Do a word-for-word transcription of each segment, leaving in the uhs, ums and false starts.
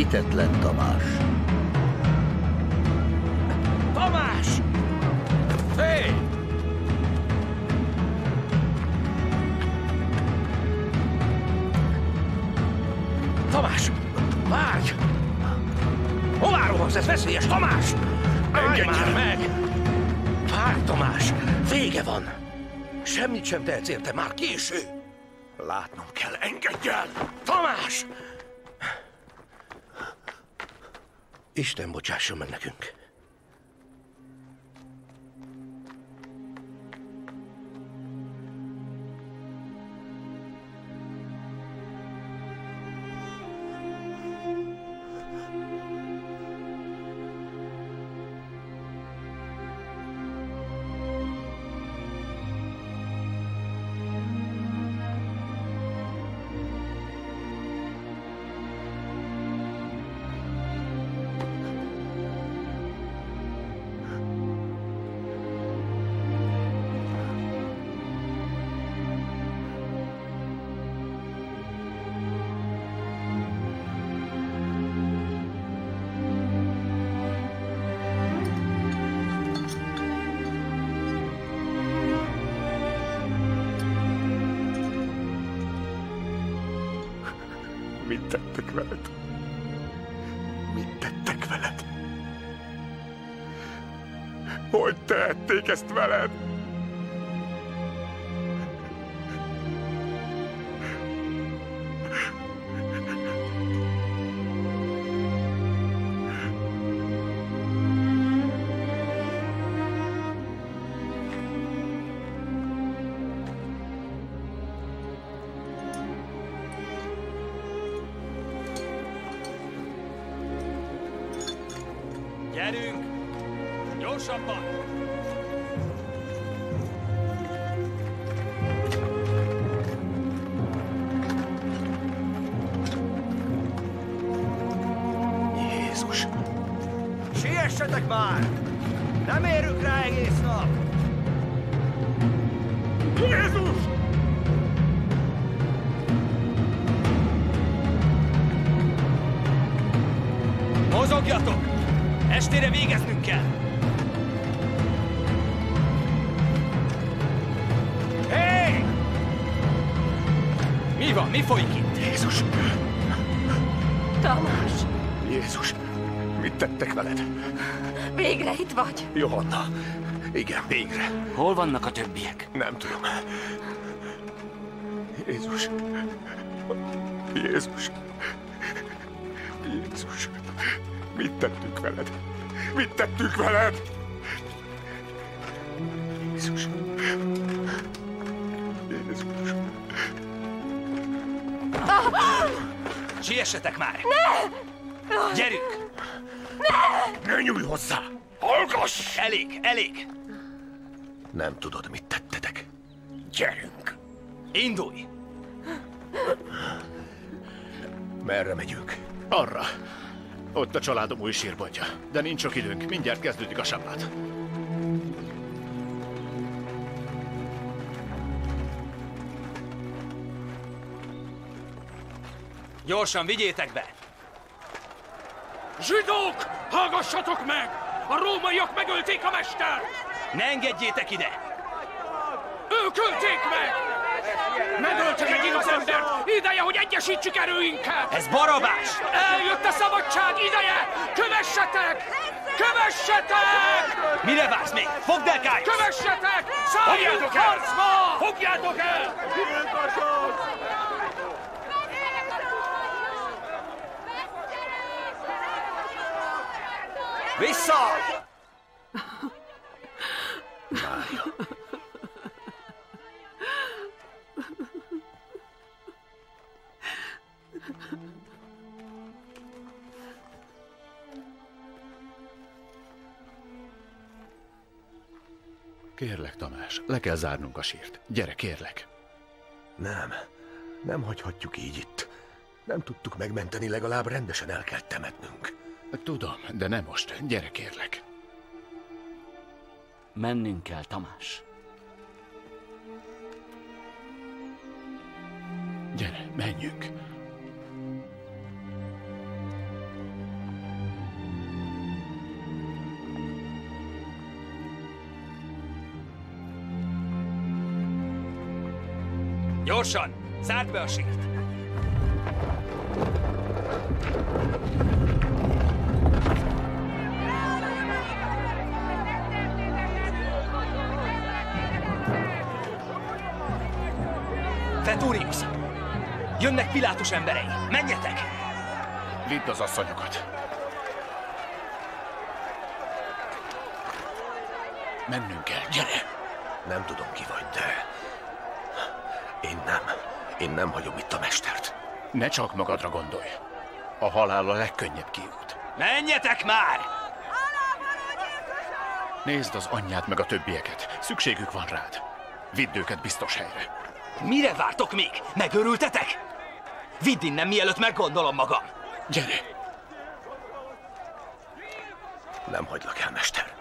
hitetlen Tamás. Tamás! Hé! Tamás! Várj! Hová rohansz? Ez veszélyes, Tamás! Állj már meg! Várj, Tamás! Vége van! Semmit sem tehetsz érte, már késő! Látnom kell, engedj el! Tamás! Isten bocsásson meg nekünk. Mit tettek veled? Mit tettek veled? Hogy tehették ezt veled? Gyerünk! Gyorsabban! Jézus! Siessetek már! Nem érünk rá egész nap! Jézus! Mozogjatok! Estére végeznünk kell! Hé! Mi van? Mi folyik itt? Jézus! Tamás! Jézus! Mit tettek veled? Végre itt vagy! Johanna! Igen, végre. Hol vannak a többiek? Nem tudom. Jézus! Jézus! Jézus! Mit tettünk veled? Mit tettünk veled? Jézus! Jézus! Siessetek már! Ne! Gyerünk! Ne! Ne nyújj hozzá! Hallgass! Elég, elég! Nem tudod, mit tettetek. Gyerünk! Indulj! Merre megyünk? Arra. Ott a családom új sírboltja. De nincs sok időnk, mindjárt kezdődik a sabbát. Gyorsan, vigyétek be! Zsidók! Hallgassatok meg! A rómaiak megölték a mestert! Ne engedjétek ide! Ők ölték meg! Megöltek egy igaz embert! Ideje, hogy egyesítsük erőinket! Ez Barabás! Eljött a szabadság ideje! Kövessetek! Kövessetek! Mire vársz még? Fogd el, Kályusz! Kövessetek! Szálljunk harcba! Fogjátok el! Vissza! Mária. Kérlek, Tamás, le kell zárnunk a sírt. Gyere, kérlek. Nem, nem hagyhatjuk így itt. Nem tudtuk megmenteni, legalább rendesen el kell temetnünk. Tudom, de nem most. Gyere, kérlek. Mennünk kell, Tamás. Gyere, menjünk. Gyorsan! Zárd be a sírt! Veturius! Jönnek Pilátus emberei! Menjetek! Vidd az asszonyokat! Mennünk kell, gyere! Nem tudom, ki vagy, de... Én nem. Én nem hagyom itt a mestert. Ne csak magadra gondolj. A halál a legkönnyebb kiút. Menjetek már! Nézd az anyját meg a többieket. Szükségük van rád. Vidd őket biztos helyre. Mire vártok még? Megőrültetek? Vidd innen, mielőtt meggondolom magam. Gyere! Nem hagylak el, mester.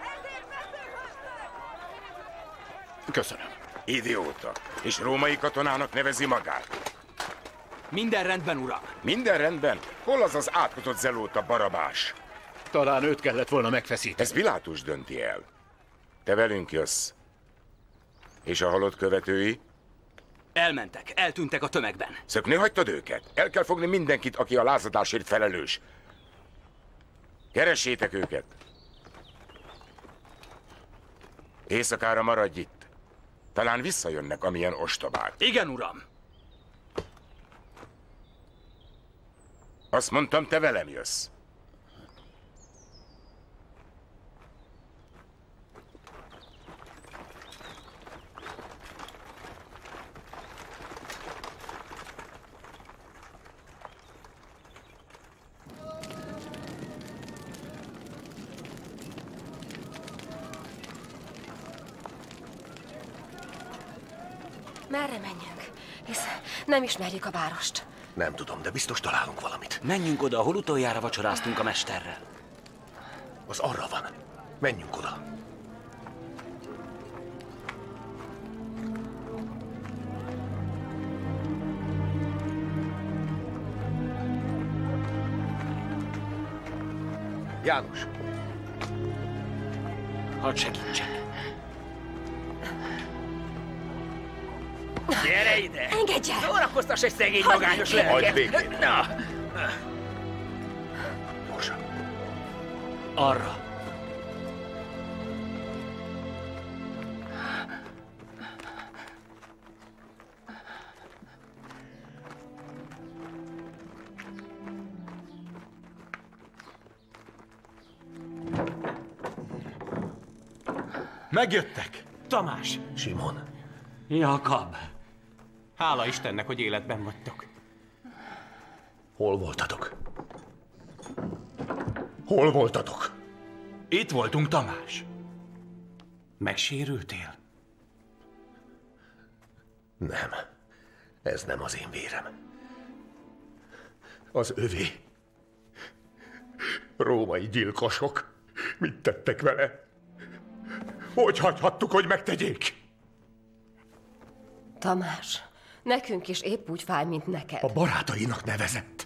Köszönöm. Idióta. És római katonának nevezi magát. Minden rendben, uram. Minden rendben? Hol az az átkozott zelóta Barabás? Talán őt kellett volna megfeszíteni. Ez Pilátus dönti el. Te velünk jössz. És a halott követői? Elmentek, eltűntek a tömegben. Szökni hagytad őket? El kell fogni mindenkit, aki a lázadásért felelős. Keressétek őket. Éjszakára maradj itt. Talán visszajönnek, amilyen ostobák. Igen, uram. Azt mondtam, te velem jössz. Merre menjünk? Hisz nem ismerjük a várost. Nem tudom, de biztos találunk valamit. Menjünk oda, ahol utoljára vacsoráztunk a mesterrel. Az arra van. Menjünk oda. János! Hadd segítsek. Gyere ide! Engedj el! Szórakoztass egy szegény Hagyj magányos engedj! Hagyd lelket! békén! Na! Gyorsan! Arra. Megjöttek! Tamás! Simon! Jakab. Hála Istennek, hogy életben vagytok. Hol voltatok? Hol voltatok? Itt voltunk, Tamás. Megsérültél? Nem. Ez nem az én vérem. Az övé. Római gyilkosok. Mit tettek vele? Hogy hagyhattuk, hogy megtegyék? Tamás, nekünk is épp úgy fáj, mint neked. A barátainak nevezett.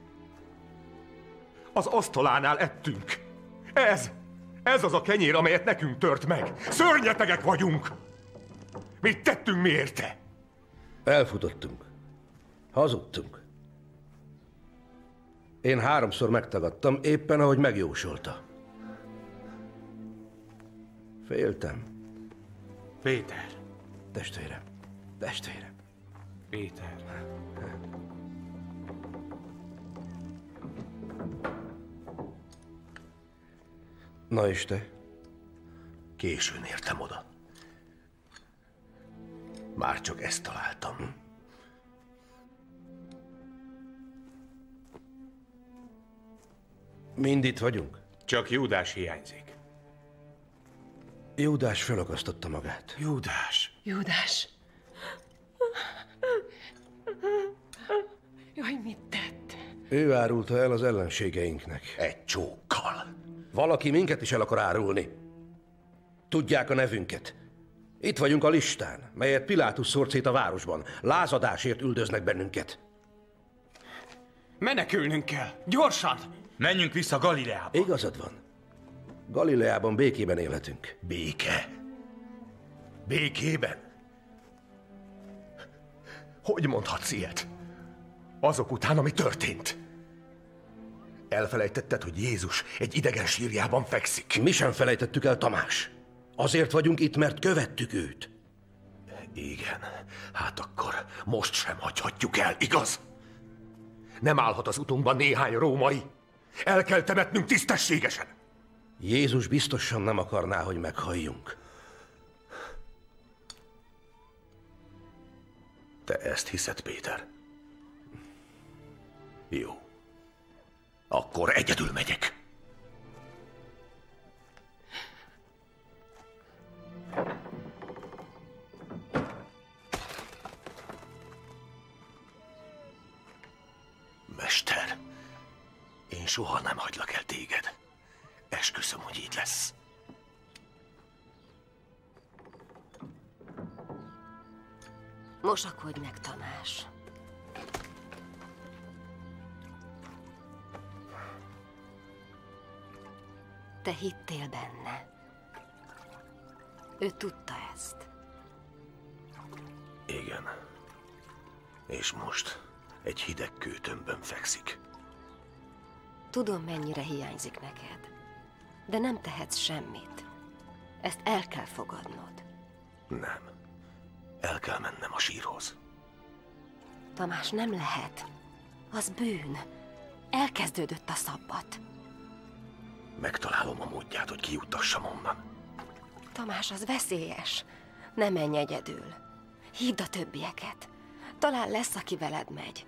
Az asztalánál ettünk. Ez, ez az a kenyér, amelyet nekünk tört meg. Szörnyetegek vagyunk. Mit tettünk mi érte? Elfutottunk. Hazudtunk. Én háromszor megtagadtam, éppen ahogy megjósolta. Féltem. Péter. Testvérem. Testvérem. Péter. Na és te? Későn értem oda. Már csak ezt találtam. Mind itt vagyunk? Csak Júdás hiányzik. Júdás felakasztotta magát. Júdás. Júdás. Jaj, mit tett? Ő árulta el az ellenségeinknek. Egy csókkal. Valaki minket is el akar árulni. Tudják a nevünket. Itt vagyunk a listán, melyet Pilátus szórt szét a városban. Lázadásért üldöznek bennünket. Menekülnünk kell. Gyorsan! Menjünk vissza Galileába. Igazad van. Galileában békében élhetünk. Béke? Békében? Hogy mondhatsz ilyet? Azok után, ami történt. Elfelejtetted, hogy Jézus egy idegen sírjában fekszik? Mi sem felejtettük el, Tamás. Azért vagyunk itt, mert követtük őt. Igen, hát akkor most sem hagyhatjuk el, igaz? Nem állhat az utunkban néhány római. El kell temetnünk tisztességesen. Jézus biztosan nem akarná, hogy meghalljunk. Te ezt hiszed, Péter? Jó. Akkor egyedül megyek. Mester, én soha nem hagylak el téged. Esküszöm, hogy így lesz. Mosakodj meg, Tamás. Te hittél benne. Ő tudta ezt. Igen. És most egy hideg kőtömbön fekszik. Tudom, mennyire hiányzik neked. De nem tehetsz semmit. Ezt el kell fogadnod. Nem. El kell mennem a sírhoz. Tamás, nem lehet. Az bűn. Elkezdődött a szabbat. Megtalálom a módját, hogy kijuttassam onnan. Tamás, az veszélyes. Ne menj egyedül. Hívd a többieket. Talán lesz, aki veled megy.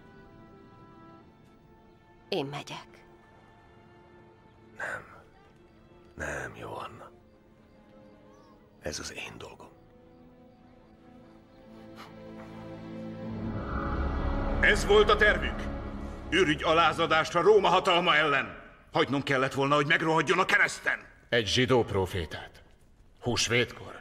Én megyek. Nem. Nem, Johanna. Ez az én dolgom. Ez volt a tervük. Ürügy alázadásra Róma hatalma ellen. Hagynom kellett volna, hogy megrohadjon a kereszten. Egy zsidó prófétát. Húsvétkor.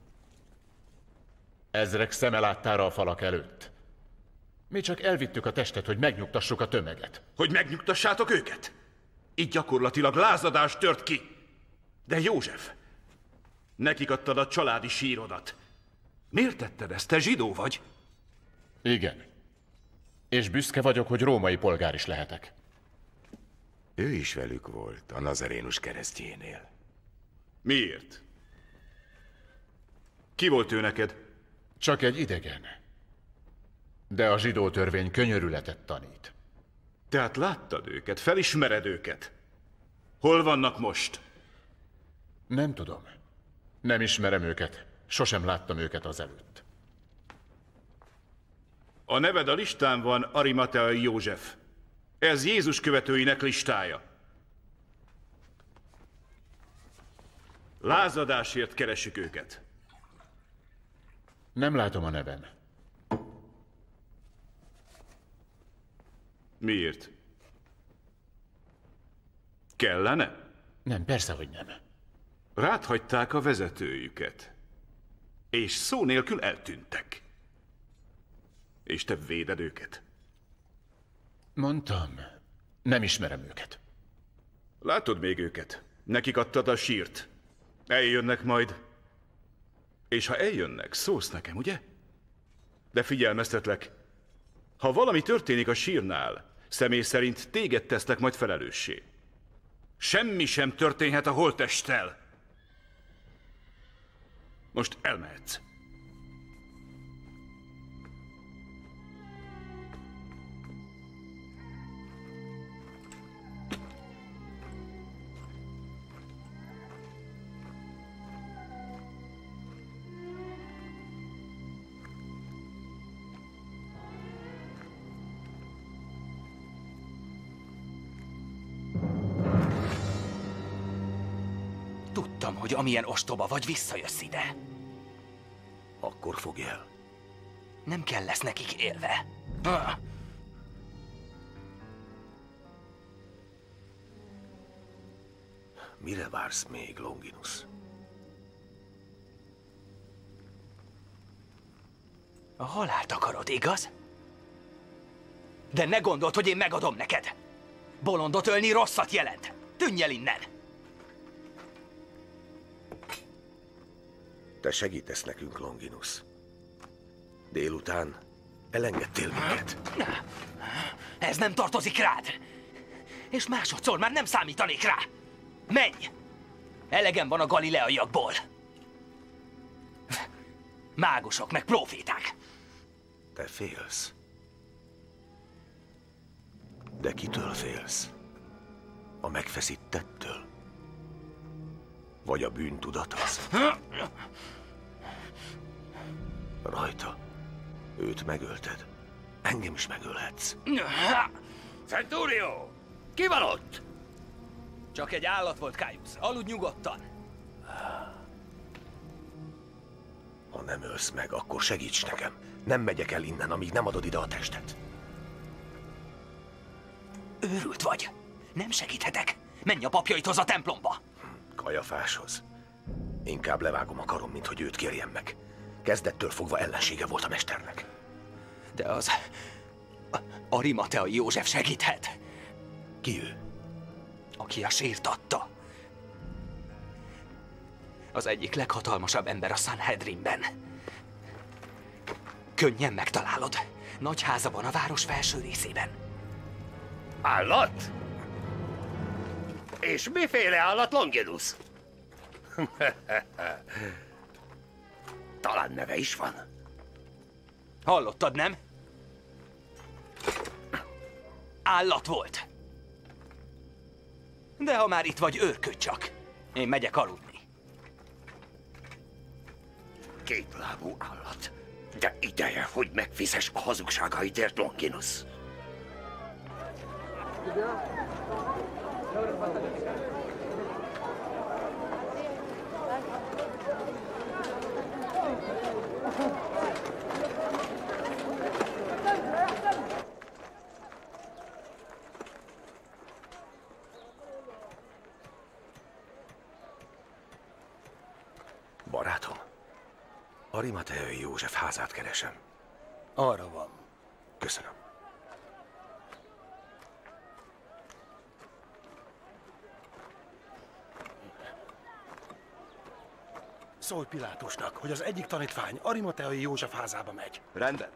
Ezrek szeme láttára a falak előtt. Mi csak elvittük a testet, hogy megnyugtassuk a tömeget. Hogy megnyugtassátok őket? Így gyakorlatilag lázadás tört ki. De József, nekik adtad a családi sírodat. Miért tetted ezt? Te zsidó vagy? Igen. És büszke vagyok, hogy római polgár is lehetek. Ő is velük volt, a Nazarénus keresztjénél. Miért? Ki volt ő neked? Csak egy idegen. De a zsidó törvény könyörületet tanít. Tehát láttad őket, felismered őket. Hol vannak most? Nem tudom. Nem ismerem őket. Sosem láttam őket azelőtt. A neved a listán van, Arimateai József. Ez Jézus követőinek listája. Lázadásért keresik őket. Nem látom a nevem. Miért? Kellene? Nem, persze, hogy nem. Rád hagyták a vezetőjüket. És szó nélkül eltűntek. És te véded őket. Mondtam, nem ismerem őket. Látod még őket? Nekik adtad a sírt. Eljönnek majd. És ha eljönnek, szólsz nekem, ugye? De figyelmeztetlek, ha valami történik a sírnál, személy szerint téged tesznek majd felelőssé. Semmi sem történhet a holttesttel. Most elmehetsz. Tudtam, hogy amilyen ostoba vagy, visszajössz ide. Akkor fogj el. Nem kell lesz nekik élve. Ah. Mire vársz még, Longinus? A halált akarod, igaz? De ne gondold, hogy én megadom neked. Bolondot ölni rosszat jelent. Tűnj el innen! Te segítesz nekünk, Longinus. Délután Elengedtél minket. Ez nem tartozik rád. És másodszor már nem számítanék rá. Menj! Elegem van a galileaiakból. Mágusok meg proféták. Te félsz. De kitől félsz? A megfeszítettől? Vagy a bűntudathoz? Rajta. Őt megölted. Engem is megölhetsz. Centurio! Ki van ott? Csak egy állat volt, Caius. Aludj nyugodtan. Ha nem ölsz meg, akkor segíts nekem. Nem megyek el innen, amíg nem adod ide a testet. Őrült vagy. Nem segíthetek. Menj a papjaithoz a templomba. Kajafáshoz. Inkább levágom a karom, mint hogy őt kérjem meg. Kezdettől fogva ellensége volt a mesternek. De az... Arimateai József segíthet. Ki ő? Aki a sírt adta. Az egyik leghatalmasabb ember a Sanhedrinben. Könnyen megtalálod. Nagy háza van a város felső részében. Állat? És miféle állat, Longinus? Talán neve is van. Hallottad, nem? Állat volt. De ha már itt vagy, őrködj csak. Én megyek aludni. Kétlábú állat. De ideje, hogy megfizes a hazugságaidért, Longinus. Barátom, Arimateai József házát keresem. Arra van. Köszönöm. Szólj Pilátusnak, hogy az egyik tanítvány Arimateai József házába megy. Rendben.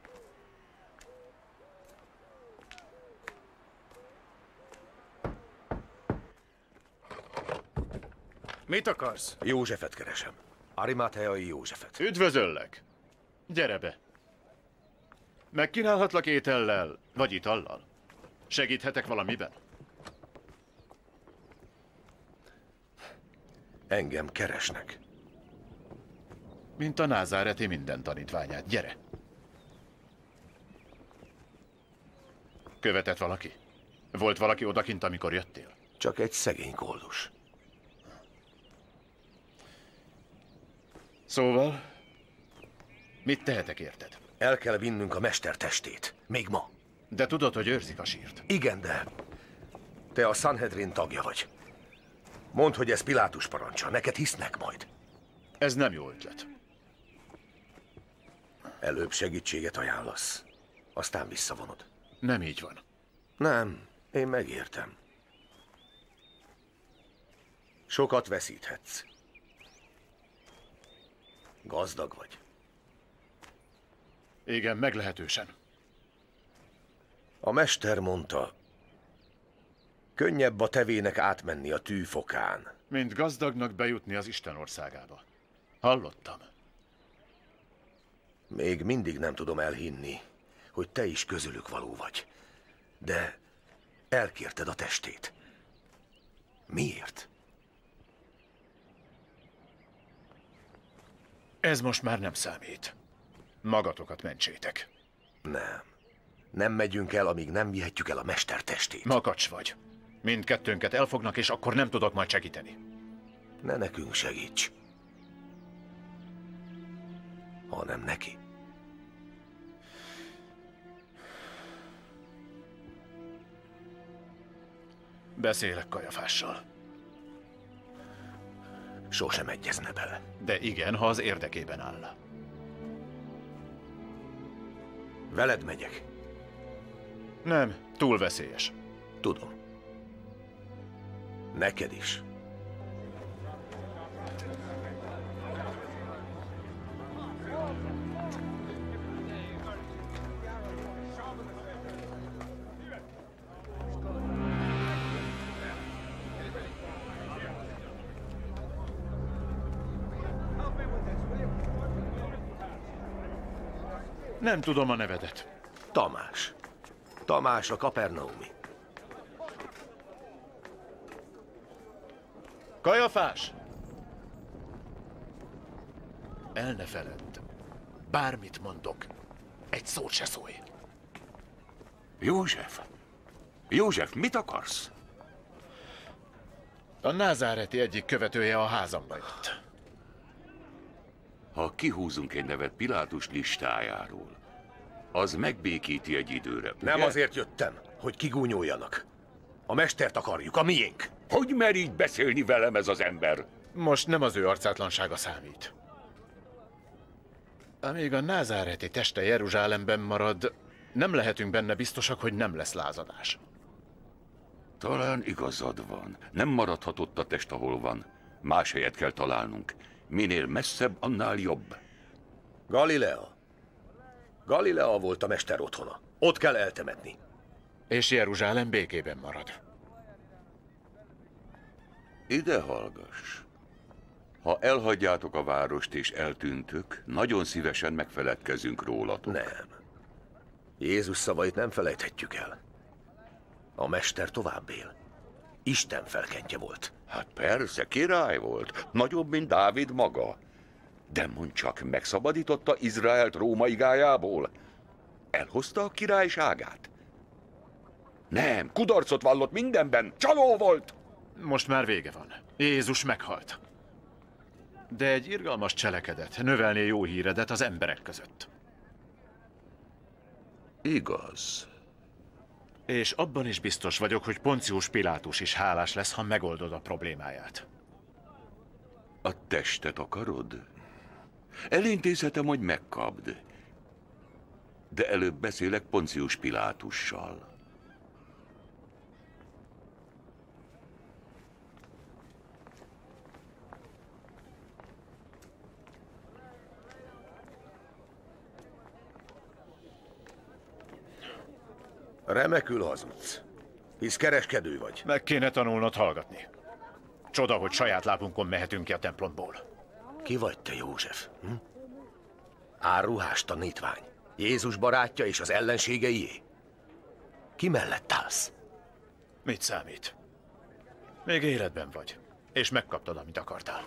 Mit akarsz? Józsefet keresem. Arimateai Józsefet. Üdvözöllek! Gyere be! Megkínálhatlak étellel, vagy itallal? Segíthetek valamiben? Engem keresnek. Mint a názáreti minden tanítványát. Gyere! Követett valaki? Volt valaki odakint, amikor jöttél? Csak egy szegény koldus. Szóval, mit tehetek érted? El kell vinnünk a mester testét. Még ma. De tudod, hogy őrzik a sírt. Igen, de te a Sanhedrin tagja vagy. Mondd, hogy ez Pilátus parancsa. Neked hisznek majd. Ez nem jó ötlet. Előbb segítséget ajánlasz, aztán visszavonod. Nem így van. Nem, én megértem. Sokat veszíthetsz. Gazdag vagy. Igen, meglehetősen. A mester mondta, könnyebb a tevének átmenni a tűfokán. Mint gazdagnak bejutni az Isten országába. Hallottam. Még mindig nem tudom elhinni, hogy te is közülük való vagy. De elkérted a testét. Miért? Ez most már nem számít. Magatokat mentsétek. Nem. Nem megyünk el, amíg nem vihetjük el a mester testét. Makacs vagy. Mindkettőnket elfognak, és akkor nem tudok majd segíteni. Ne nekünk segíts. Hanem neki. Beszélek Kajafással. Sosem egyezne bele. De igen, ha az érdekében áll. Veled megyek. Nem, túl veszélyes. Tudom. Neked is. Nem tudom a nevedet. Tamás. Tamás a Kapernaumi. Kajafás! El ne feledd. Bármit mondok, egy szót se szólj. József! József, mit akarsz? A názáreti egyik követője a házamba jött. Ha kihúzunk egy nevet Pilátus listájáról, az megbékíti egy időre. Nem ugye? azért jöttem, hogy kigúnyoljanak. A mestert akarjuk, a miénk. Hogy mer így beszélni velem ez az ember? Most nem az ő arcátlansága számít. Amíg a názáreti teste Jeruzsálemben marad, nem lehetünk benne biztosak, hogy nem lesz lázadás. Talán igazad van. Nem maradhatott a test, ahol van. Más helyet kell találnunk. Minél messzebb, annál jobb. Galilea. Galilea volt a mester otthona. Ott kell eltemetni. És Jeruzsálem békében marad. Ide hallgass. Ha elhagyjátok a várost és eltűntök, nagyon szívesen megfeledkezünk rólatok. Nem. Jézus szavait nem felejthetjük el. A mester tovább él. Isten felkentje volt. Hát persze, király volt. Nagyobb, mint Dávid maga. De mondd csak, megszabadította Izraelt Róma igájából? Elhozta a királyságát? Nem, kudarcot vallott mindenben. Csaló volt! Most már vége van. Jézus meghalt. De egy irgalmas cselekedet növelné jó híredet az emberek között. Igaz. És abban is biztos vagyok, hogy Poncius Pilátus is hálás lesz, ha megoldod a problémáját. A testet akarod? Elintézhetem, hogy megkapd. De előbb beszélek Poncius Pilátussal. Remekül hazudsz. Hisz kereskedő vagy. Meg kéne tanulnod hallgatni. Csoda, hogy saját lábunkon mehetünk ki a templomból. Ki vagy te, József? Hm? Áruhás tanítvány. Jézus barátja és az ellenségeié. Ki mellett állsz? Mit számít? Még életben vagy, és megkaptad, amit akartál.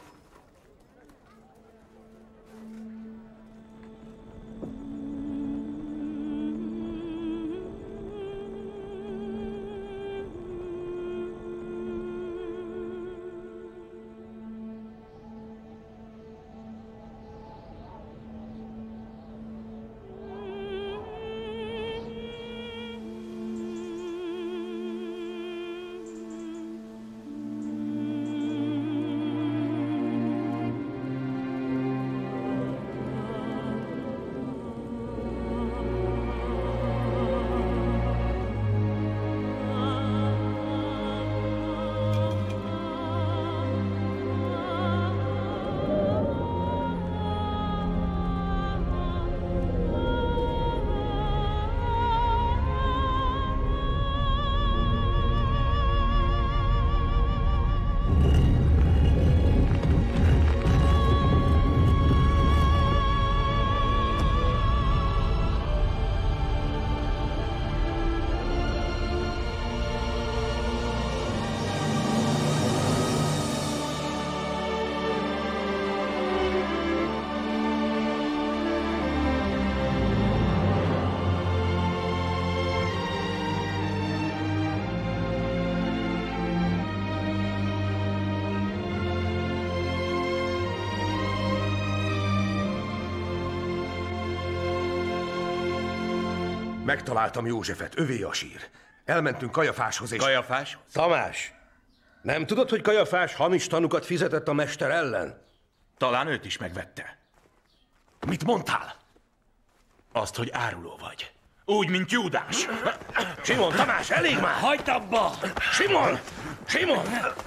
Megtaláltam Józsefet, övé a sír. Elmentünk Kajafáshoz és... Kajafás? Tamás, nem tudod, hogy Kajafás hamis tanukat fizetett a mester ellen? Talán őt is megvette. Mit mondtál? Azt, hogy áruló vagy. Úgy, mint Júdás. Simon, Tamás, elég már! Hagyd abba! Simon! Simon!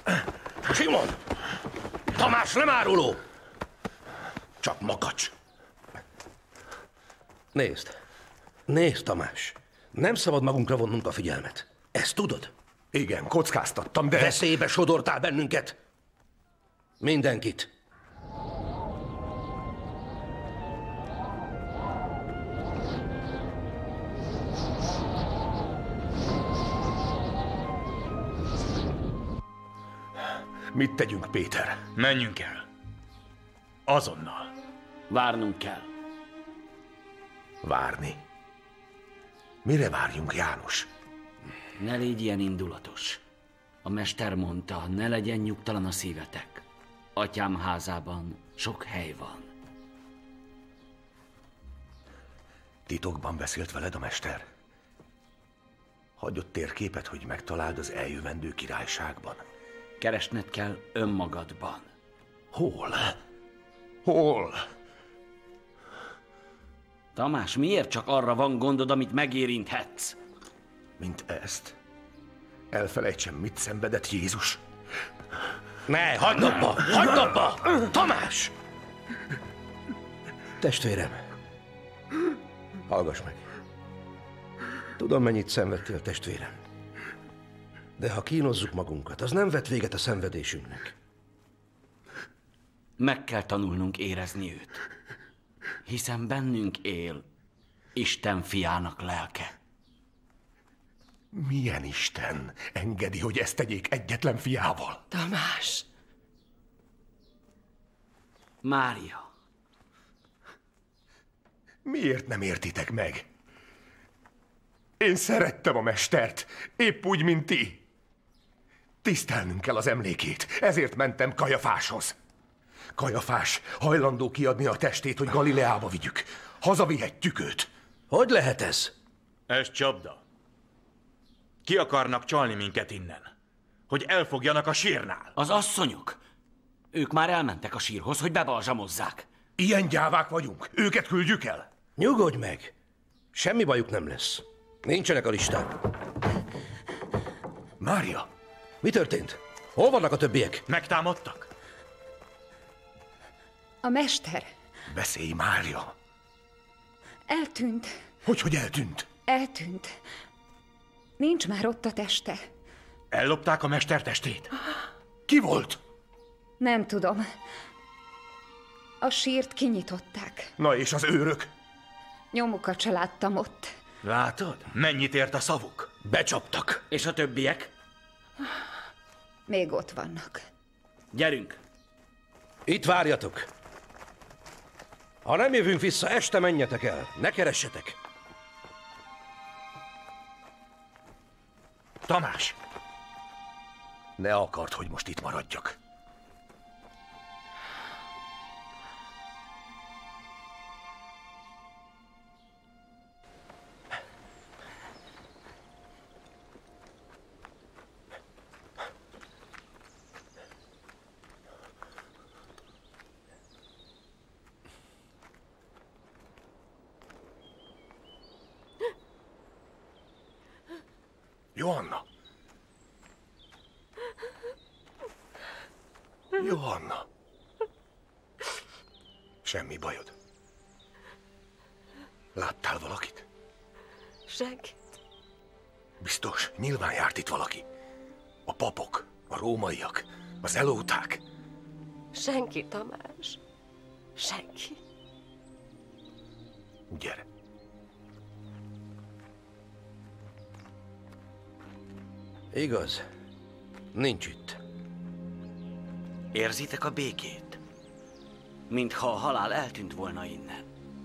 Simon! Tamás nem áruló! Csak makacs. Nézd. Nézd, Tamás. Nem szabad magunkra vonnunk a figyelmet. Ezt tudod? Igen, kockáztattam, de... Veszélybe sodortál bennünket. Mindenkit. Mit tegyünk, Péter? Menjünk el. Azonnal. Várnunk kell. Várni? Mire várjunk, János? Ne légy ilyen indulatos. A mester mondta, ne legyen nyugtalan a szívetek. Atyám házában sok hely van. Titokban beszélt veled a mester? Hagyott térképet, hogy megtaláld az eljövendő királyságban. Keresned kell önmagadban. Hol? Hol? Tamás, miért csak arra van gondod, amit megérinthetsz? Mint ezt? Elfelejtsem, mit szenvedett Jézus? Ne, hagyd abba! Hagyd abba! Tamás! Testvérem, hallgass meg. Tudom, mennyit szenvedtél, testvérem. De ha kínozzuk magunkat, az nem vet véget a szenvedésünknek. Meg kell tanulnunk érezni őt. Hiszen bennünk él Isten fiának lelke. Milyen Isten engedi, hogy ezt tegyék egyetlen fiával? Tamás! Mária. Miért nem értitek meg? Én szerettem a mestert, épp úgy, mint ti. Tisztelnünk kell az emlékét, ezért mentem Kajafáshoz. Kajafás hajlandó kiadni a testét, hogy Galileába vigyük. Hazavihetjük őt. Hogy lehet ez? Ez csapda. Ki akarnak csalni minket innen? Hogy elfogjanak a sírnál? Az asszonyok. Ők már elmentek a sírhoz, hogy bebalzsamozzák. Ilyen gyávák vagyunk. Őket küldjük el. Nyugodj meg. Semmi bajuk nem lesz. Nincsenek a listán. Mária! Mi történt? Hol vannak a többiek? Megtámadtak? A mester. Beszélj, Mária! Eltűnt. Hogy, hogy eltűnt? Eltűnt. Nincs már ott a teste. Ellopták a mester testét? Ki volt? Nem tudom. A sírt kinyitották. Na és az őrök? Nyomukat se láttam ott. Látod? Mennyit ért a szavuk? Becsaptak. És a többiek? Még ott vannak. Gyerünk! Itt várjatok. Ha nem jövünk vissza, este menjetek el. Ne keressetek. Tamás! Ne akart, hogy most itt maradjak. Johanna! Johanna! Semmi bajod. Láttál valakit? Senkit. Biztos, nyilván járt itt valaki. A papok, a rómaiak, az elóták. Senki, Tamás. Senki. Gyere. Igaz. Nincs itt. Érzitek a békét? Mintha a halál eltűnt volna innen.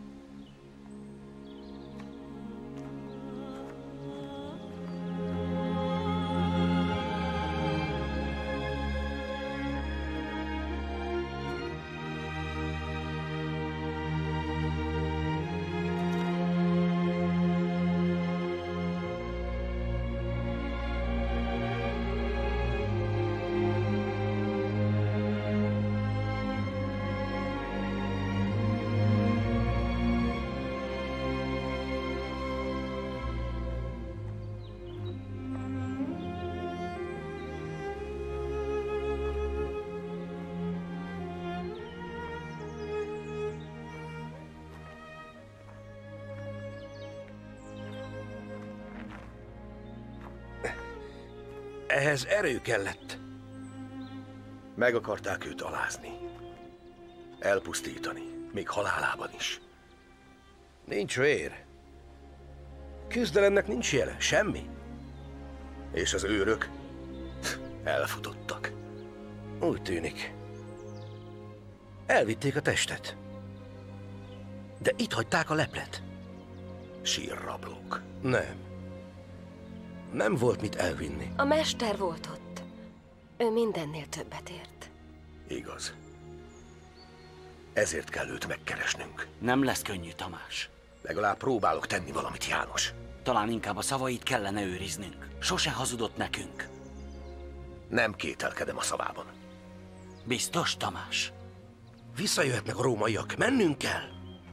Ehhez erő kellett. Meg akarták őt alázni. Elpusztítani, még halálában is. Nincs vér. Küzdelemnek nincs jele, semmi. És az őrök elfutottak. Úgy tűnik. Elvitték a testet. De itt hagyták a leplet. Sírrablók. Nem. Nem volt mit elvinni. A mester volt ott. Ő mindennél többet ért. Igaz. Ezért kell őt megkeresnünk. Nem lesz könnyű, Tamás. Legalább próbálok tenni valamit, János. Talán inkább a szavait kellene őriznünk. Sose hazudott nekünk. Nem kételkedem a szavában. Biztos, Tamás? Visszajöhetnek a rómaiak. Mennünk kell.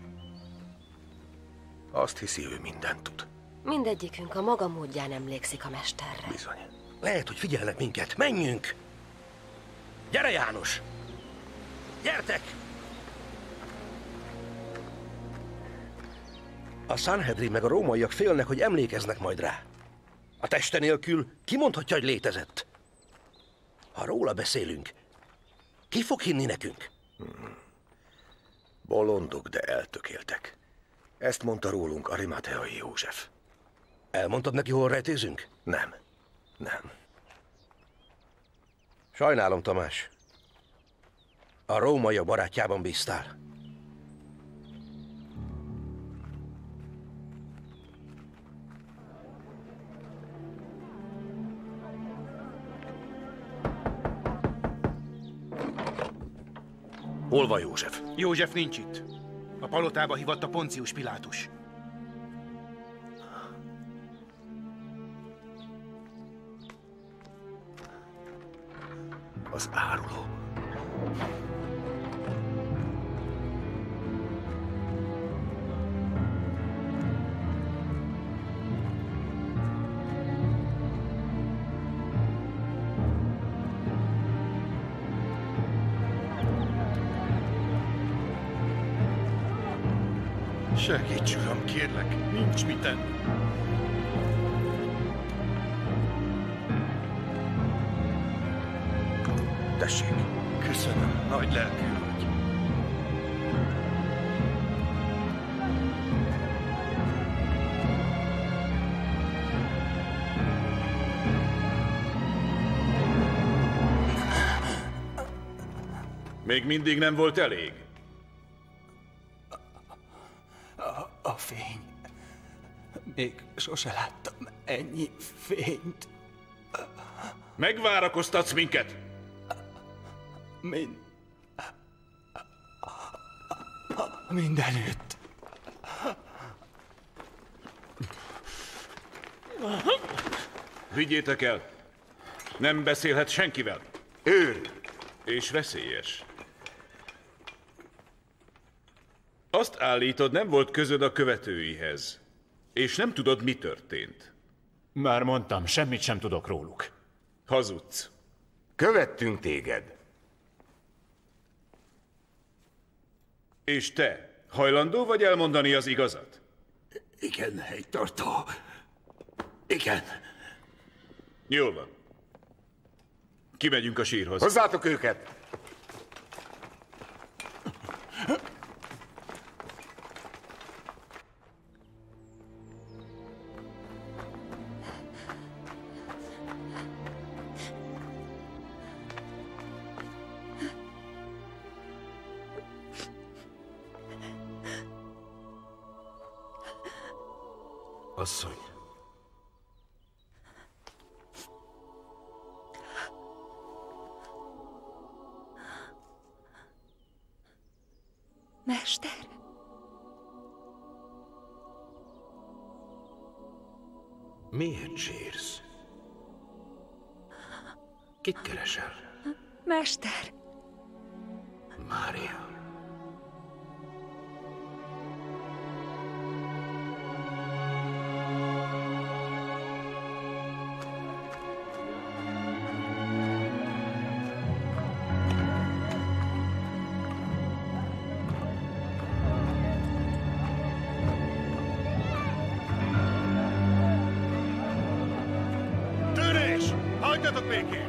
Azt hiszi, ő mindent tud. Mindegyikünk a maga módján emlékszik a mesterre. Bizony. Lehet, hogy figyelnek minket. Menjünk! Gyere, János! Gyertek! A Sanhedrin meg a rómaiak félnek, hogy emlékeznek majd rá. A teste nélkül ki mondhatja, hogy létezett? Ha róla beszélünk, ki fog hinni nekünk? Hmm. Bolondok, de eltökéltek. Ezt mondta rólunk Arimatheai József. Elmondtad neki, hol rejtőzünk? Nem. Nem. Sajnálom, Tamás. A rómaiak barátjában bíztál. Hol van József? József nincs itt. A palotába hívatta Poncius Pilátus. Az áruló. Segíts, uram, kérlek, nincs mit tenni. Tessék. Köszönöm, nagy lelkű vagy. Még mindig nem volt elég? A, a fény. Még sose láttam ennyi fényt. Megvárakoztatsz minket? Mind... Mindenütt. Vigyétek el. Nem beszélhet senkivel. Őrű. És veszélyes. Azt állítod, nem volt közöd a követőihez. És nem tudod, mi történt. Már mondtam, semmit sem tudok róluk. Hazudsz. Követtünk téged. És te, hajlandó vagy elmondani az igazat? Igen, helytartó. Igen. Jól van. Kimegyünk a sírhoz. Hozzátok őket! Asszony. Mester? Miért sírsz? Kit keresel? Mester! Mária. Törés! Hagyjatok békén!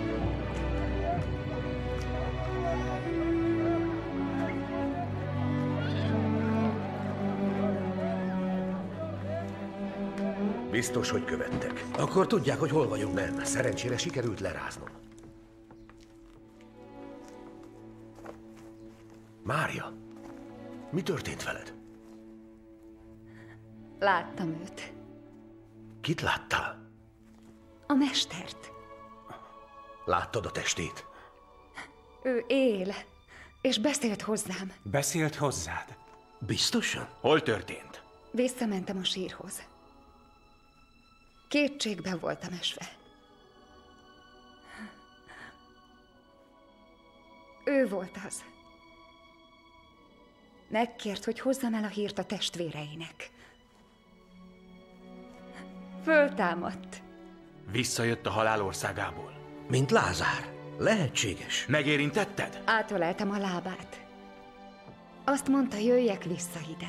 Biztos, hogy követtek. Akkor tudják, hogy hol vagyunk. Nem, szerencsére sikerült leráznom. Mária, mi történt veled? Láttam őt. Kit láttál? A mestert. Láttad a testét? Ő él, és beszélt hozzám. Beszélt hozzád? Biztosan? Hol történt? Visszamentem a sírhoz. Kétségbe voltam esve. Ő volt az. Megkért, hogy hozzam el a hírt a testvéreinek. Föltámadt. Visszajött a halál országából. Mint Lázár. Lehetséges. Megérintetted? Átöleltem a lábát. Azt mondta, jöjjek vissza ide.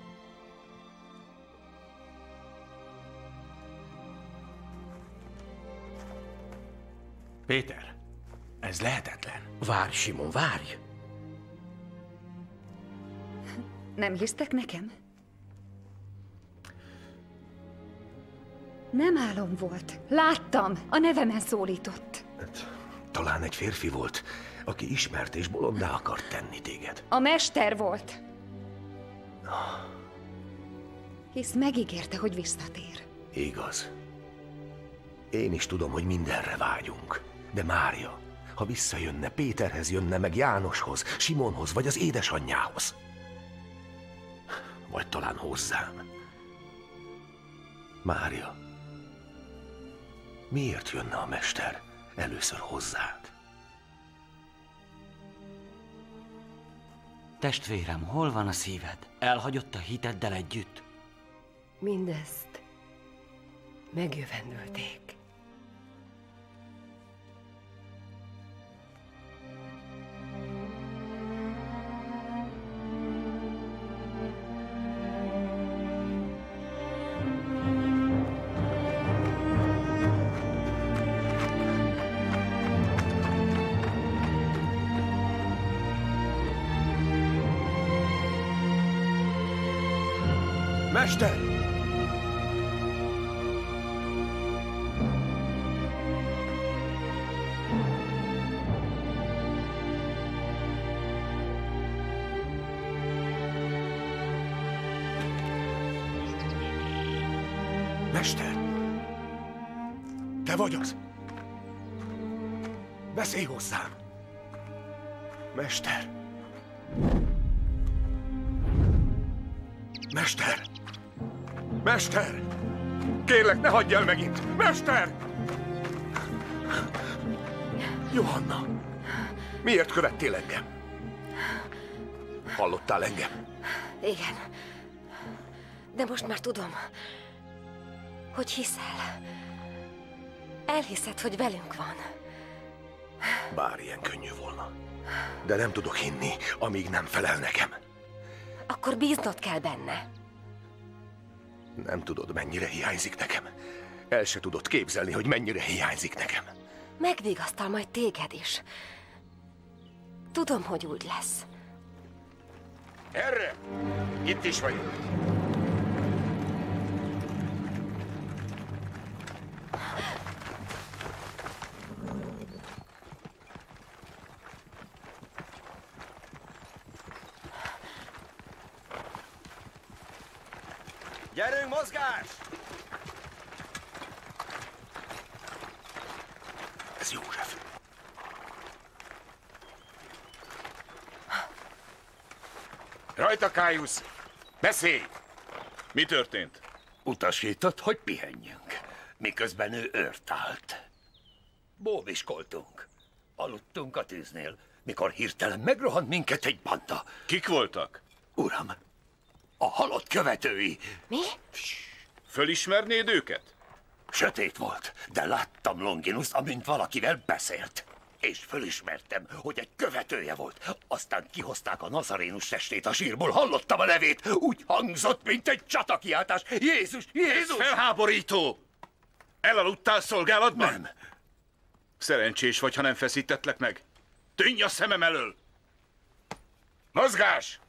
Péter, ez lehetetlen. Várj, Simon, várj! Nem hisztek nekem? Nem álom volt. Láttam. A nevemen szólított. Talán egy férfi volt, aki ismert és bolondá akart tenni téged. A mester volt. Hisz megígérte, hogy visszatér. Igaz. Én is tudom, hogy mindenre vágyunk. De Mária, ha visszajönne, Péterhez jönne, meg Jánoshoz, Simonhoz, vagy az édesanyjához. Vagy talán hozzám. Mária, miért jönne a mester először hozzád? Testvérem, hol van a szíved? Elhagyott a hiteddel együtt? Mindezt megjövendölték. Mester! Mester! Te vagy az! Beszélj hozzám! Mester! Mester! Mester! Kérlek, ne hagyj el megint! Mester! Johanna! Miért követtél engem? Hallottál engem? Igen. De most már tudom, hogy hiszel. Elhiszed, hogy velünk van. Bár ilyen könnyű volna. De nem tudok hinni, amíg nem felel nekem. Akkor bíznod kell benne. Nem tudod, mennyire hiányzik nekem. El se tudod képzelni, hogy mennyire hiányzik nekem. Megvigasztal majd téged is. Tudom, hogy úgy lesz. Erre! Itt is vagyok. Gyerünk, mozgás! Ez József. Rajta, Kájusz! Beszélj! Mi történt? Utasított, hogy pihenjünk, miközben ő őrt állt. Bóbiskoltunk. Aludtunk a tűznél, mikor hirtelen megrohant minket egy banda. Kik voltak? Uram, a halott követői. Mi? Fölismernéd őket? Sötét volt, de láttam Longinuszt, amint valakivel beszélt. És fölismertem, hogy egy követője volt. Aztán kihozták a nazarénus testét a sírból, hallottam a nevét. Úgy hangzott, mint egy csatakiáltás. Jézus, Jézus! Ez felháborító! Elaludtál szolgálatban? Nem. Szerencsés vagy, ha nem feszítettlek meg. Tűnj a szemem elől! Mozgás!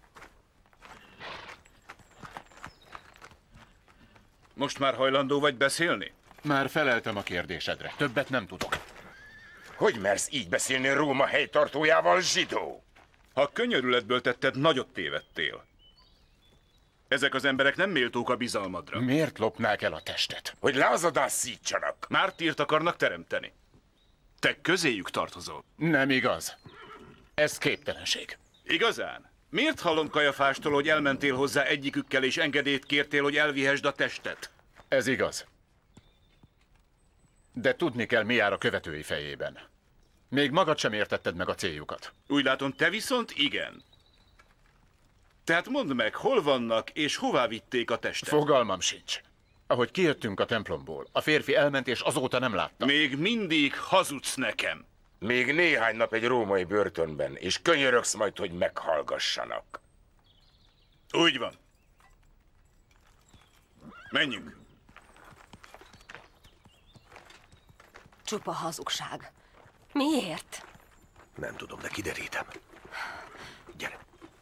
Most már hajlandó vagy beszélni? Már feleltem a kérdésedre. Többet nem tudok. Hogy mersz így beszélni Róma helytartójával, zsidó? Ha könyörületből tetted, nagyot tévedtél. Ezek az emberek nem méltók a bizalmadra. Miért lopnák el a testet? Hogy lázadászítsanak. Mártírt akarnak teremteni. Te közéjük tartozol. Nem igaz. Ez képtelenség. Igazán? Miért hallom Kajafástól, hogy elmentél hozzá egyikükkel és engedélyt kértél, hogy elvihesd a testet? Ez igaz. De tudni kell, mi jár a követői fejében. Még magad sem értetted meg a céljukat. Úgy látom, te viszont igen. Tehát mondd meg, hol vannak és hová vitték a testet? Fogalmam sincs. Ahogy kijöttünk a templomból, a férfi elment és azóta nem látta. Még mindig hazudsz nekem. Még néhány nap egy római börtönben, és könyörögsz majd, hogy meghallgassanak. Úgy van. Menjünk. Csupa hazugság. Miért? Nem tudom, de kiderítem. Gyere.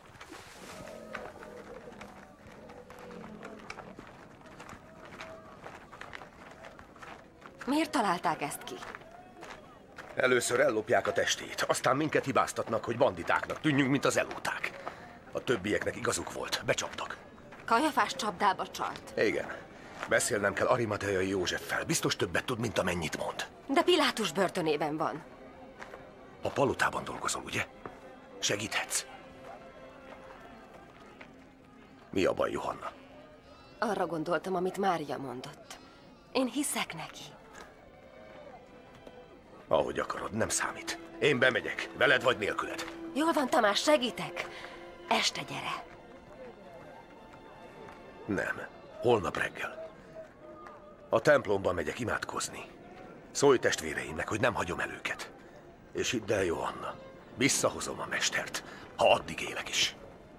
Miért találták ezt ki? Először ellopják a testét, aztán minket hibáztatnak, hogy banditáknak tűnjünk, mint az elóták. A többieknek igazuk volt, becsaptak. Kajafás csapdába csalt. Igen. Beszélnem kell Arimateai Józseffel. Biztos többet tud, mint amennyit mond. De Pilátus börtönében van. A palotában dolgozol, ugye? Segíthetsz. Mi a baj, Johanna? Arra gondoltam, amit Mária mondott. Én hiszek neki. Ahogy akarod, nem számít. Én bemegyek, veled vagy nélküled. Jól van, Tamás, segítek. Este gyere. Nem. Holnap reggel. A templomba megyek imádkozni. Szólj testvéreimnek, hogy nem hagyom el őket. És hidd el, Johanna, visszahozom a mestert, ha addig élek is.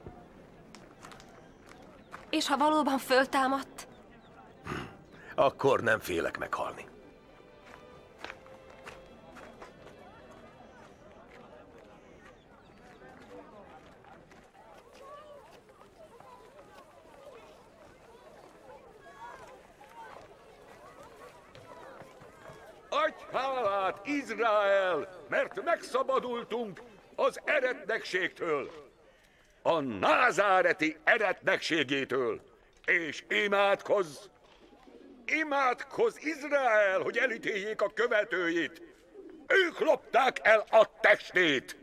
És ha valóban föltámadt? Hm. Akkor nem félek meghalni. Adj hálát, Izrael, mert megszabadultunk az eretnekségtől, a názáreti eretnekségétől, és imádkozz, imádkozz, Izrael, hogy elítéljék a követőit. Ők lopták el a testét.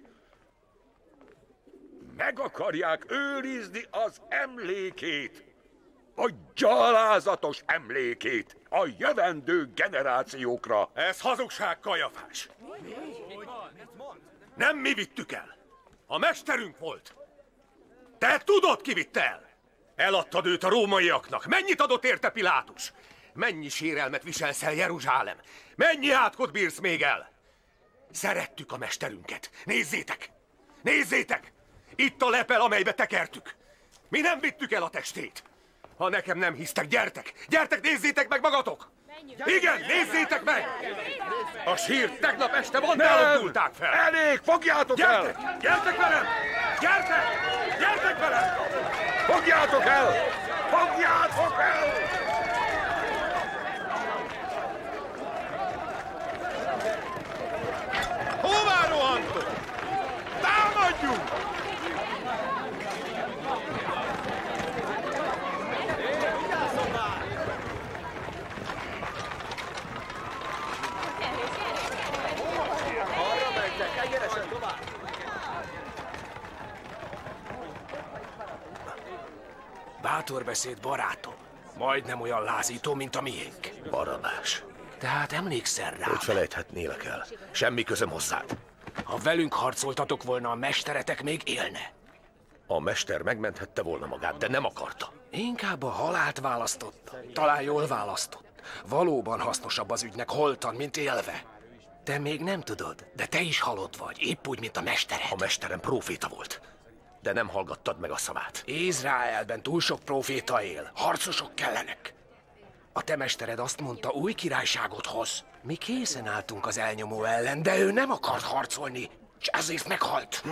Meg akarják őrizni az emlékét, a gyalázatos emlékét a jövendő generációkra. Ez hazugság, Kajafás! Nem mi vittük el. A mesterünk volt. Te tudod, ki vitte el? Eladtad őt a rómaiaknak. Mennyit adott érte Pilátus? Mennyi sérelmet viselsz el, Jeruzsálem? Mennyi átkot bírsz még el? Szerettük a mesterünket. Nézzétek! Nézzétek! Itt a lepel, amelybe tekertük. Mi nem vittük el a testét. Ha nekem nem hisztek, gyertek! Gyertek, nézzétek meg magatok! Igen, nézzétek meg! A sírt tegnap este vandálok dúlták fel! Elég, fogjátok gyertek, el! Gyertek velem! Gyertek! Gyertek velem! Fogjátok el! Fogjátok el! Hová rohantok? Támadjunk! Bátor beszéd, barátom. Majdnem olyan lázító, mint a miénk. Barabás. Tehát emlékszel rá? Hogy felejthetnélek el? Semmi közöm hozzád. Ha velünk harcoltatok volna, a mesteretek még élne. A mester megmenthette volna magát, de nem akarta. Inkább a halált választotta. Talán jól választott. Valóban hasznosabb az ügynek holtan, mint élve. Te még nem tudod, de te is halott vagy, épp úgy, mint a mestered. A mesterem próféta volt, de nem hallgattad meg a szavát. Izraelben túl sok próféta él, harcosok kellenek. A te mestered azt mondta, új királyságot hoz. Mi készen álltunk az elnyomó ellen, de ő nem akart harcolni, és ezért meghalt.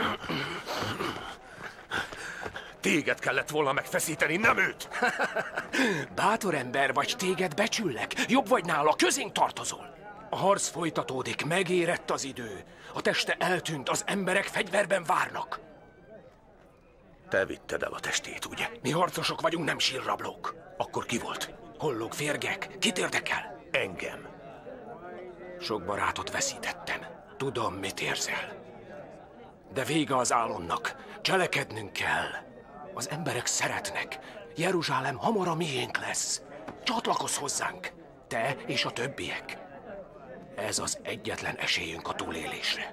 Téged kellett volna megfeszíteni, nem őt! Bátor ember vagy, téged becsüllek. Jobb vagy nála, közénk tartozol. A harc folytatódik, megérett az idő. A teste eltűnt, az emberek fegyverben várnak. Te vitted el a testét, ugye? Mi harcosok vagyunk, nem sírrablók. Akkor ki volt? Hollók, férgek, kit érdekel? Engem. Sok barátot veszítettem. Tudom, mit érzel. De vége az álomnak. Cselekednünk kell. Az emberek szeretnek. Jeruzsálem hamar a miénk lesz. Csatlakozz hozzánk. Te és a többiek. Ez az egyetlen esélyünk a túlélésre.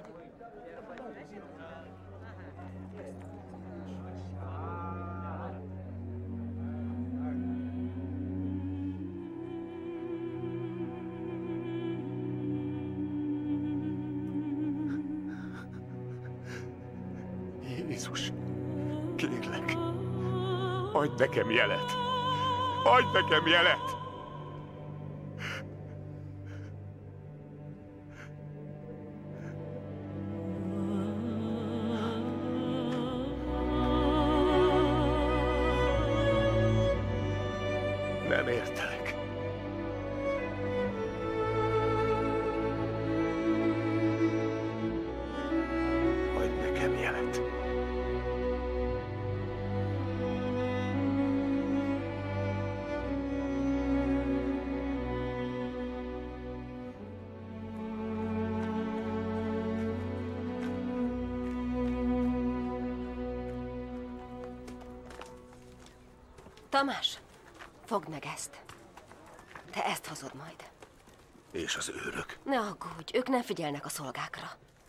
Jézus, kérlek, adj nekem jelet! Adj nekem jelet! Nem értelek. Adj nekem jelet. Tamás, fogd meg ezt. Te ezt hozod majd. És az őrök? Ne aggódj, ők nem figyelnek a szolgákra.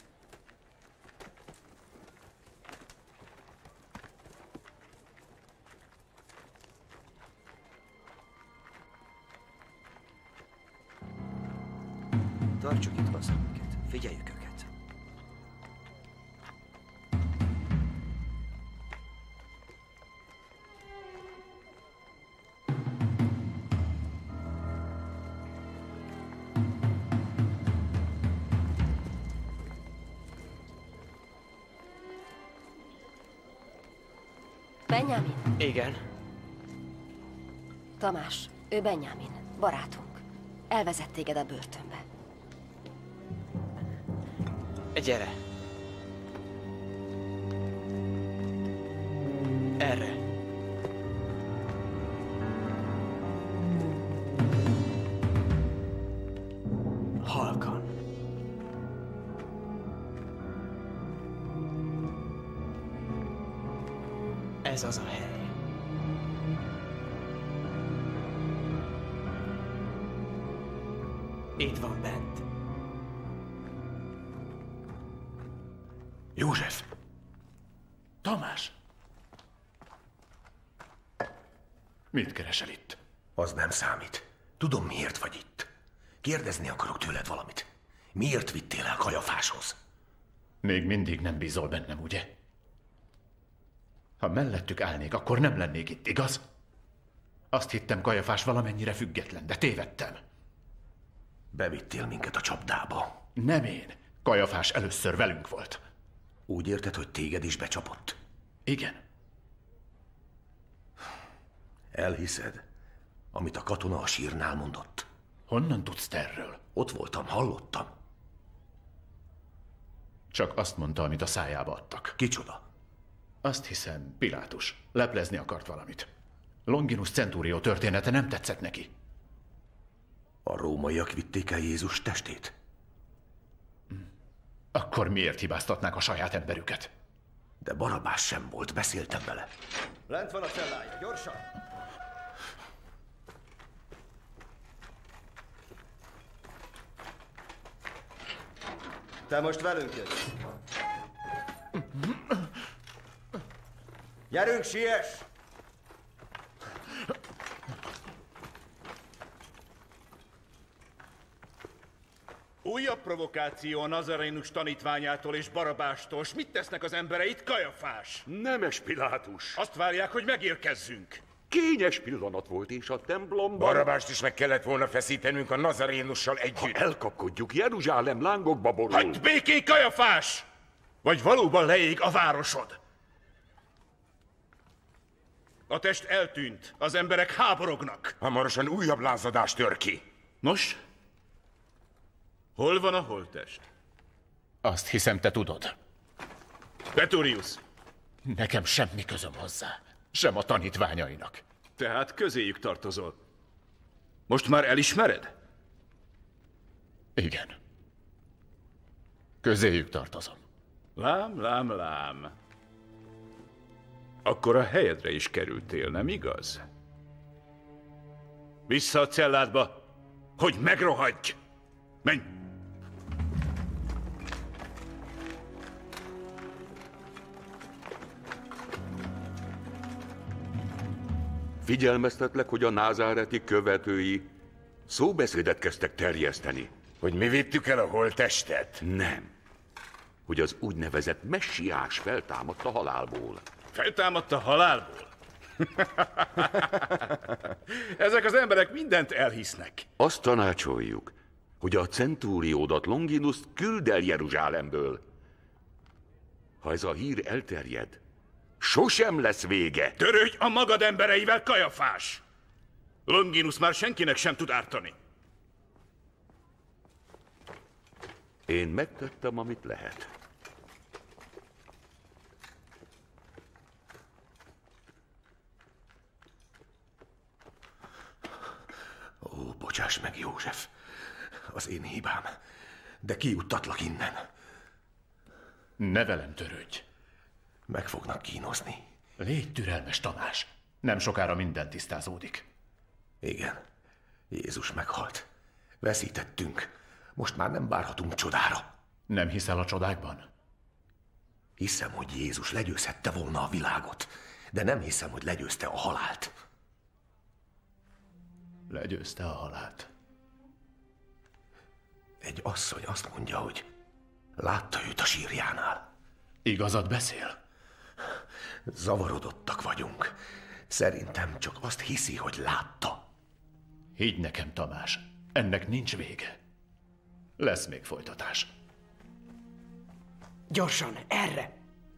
Tartsuk itt bazdműket. Figyeljük őket. Benjamin? Igen. Tamás, ő Benjamin, barátunk. Elvezett téged a börtönbe. Gyere. Erre. Halkan. Ez az a hely. Itt van bent. József! Tamás! Mit keresel itt? Az nem számít. Tudom, miért vagy itt. Kérdezni akarok tőled valamit. Miért vittél el Kajafáshoz? Még mindig nem bízol bennem, ugye? Ha mellettük állnék, akkor nem lennék itt, igaz? Azt hittem, Kajafás valamennyire független, de tévedtem. Bevittél minket a csapdába. Nem én. Kajafás először velünk volt. Úgy érted, hogy téged is becsapott? Igen. Elhiszed, amit a katona a sírnál mondott? Honnan tudsz te erről? Ott voltam, hallottam. Csak azt mondta, amit a szájába adtak. Kicsoda? Azt hiszem, Pilátus. Leplezni akart valamit. Longinus Centurió története nem tetszett neki. A rómaiak vitték el Jézus testét? Akkor miért hibáztatnák a saját emberüket? De Barabás sem volt, beszéltem vele. Lent van a cellája, gyorsan! Te most velünk jössz. Gyerünk, siess! Újabb provokáció a Nazarénus tanítványától és Barabástól. S mit tesznek az embereit? Kajafás! Nemes Pilátus! Azt várják, hogy megérkezzünk. Kényes pillanat volt, és a templomban... Barabást is meg kellett volna feszítenünk a Nazarénussal együtt. Ha elkapkodjuk, Jeruzsálem lángokba borul. Hagyd békén, Kajafás! Vagy valóban leég a városod? A test eltűnt, az emberek háborognak. Hamarosan újabb lázadás tör ki. Nos? Hol van a holttest? Azt hiszem, te tudod. Peturius, Nekem semmi közöm hozzá. Sem a tanítványainak. Tehát közéjük tartozol. Most már elismered? Igen. Közéjük tartozom. Lám, lám, lám. Akkor a helyedre is kerültél, nem igaz? Vissza a celládba, hogy megrohadj! Menj! Figyelmeztetlek, hogy a názáreti követői szóbeszédet kezdtek terjeszteni. Hogy mi vittük el a holttestet? Nem. Hogy az úgynevezett messiás feltámadt a halálból. Feltámadt a halálból? Ezek az emberek mindent elhisznek. Azt tanácsoljuk, hogy a centúriódat Longinuszt küld el Jeruzsálemből. Ha ez a hír elterjed, sosem lesz vége. Törődj a magad embereivel, Kajafás! Longinus már senkinek sem tud ártani. Én megtettem, amit lehet. Ó, bocsáss meg, József. Az én hibám. De kijuttatlak innen. Ne velem törődj. Meg fognak kínozni. Légy türelmes, Tamás. Nem sokára minden tisztázódik. Igen. Jézus meghalt. Veszítettünk. Most már nem várhatunk csodára. Nem hiszel a csodákban? Hiszem, hogy Jézus legyőzhette volna a világot, de nem hiszem, hogy legyőzte a halált. Legyőzte a halált. Egy asszony azt mondja, hogy látta őt a sírjánál. Igazad beszél? Zavarodottak vagyunk. Szerintem csak azt hiszi, hogy látta. Higgy nekem, Tamás, ennek nincs vége. Lesz még folytatás. Gyorsan, erre!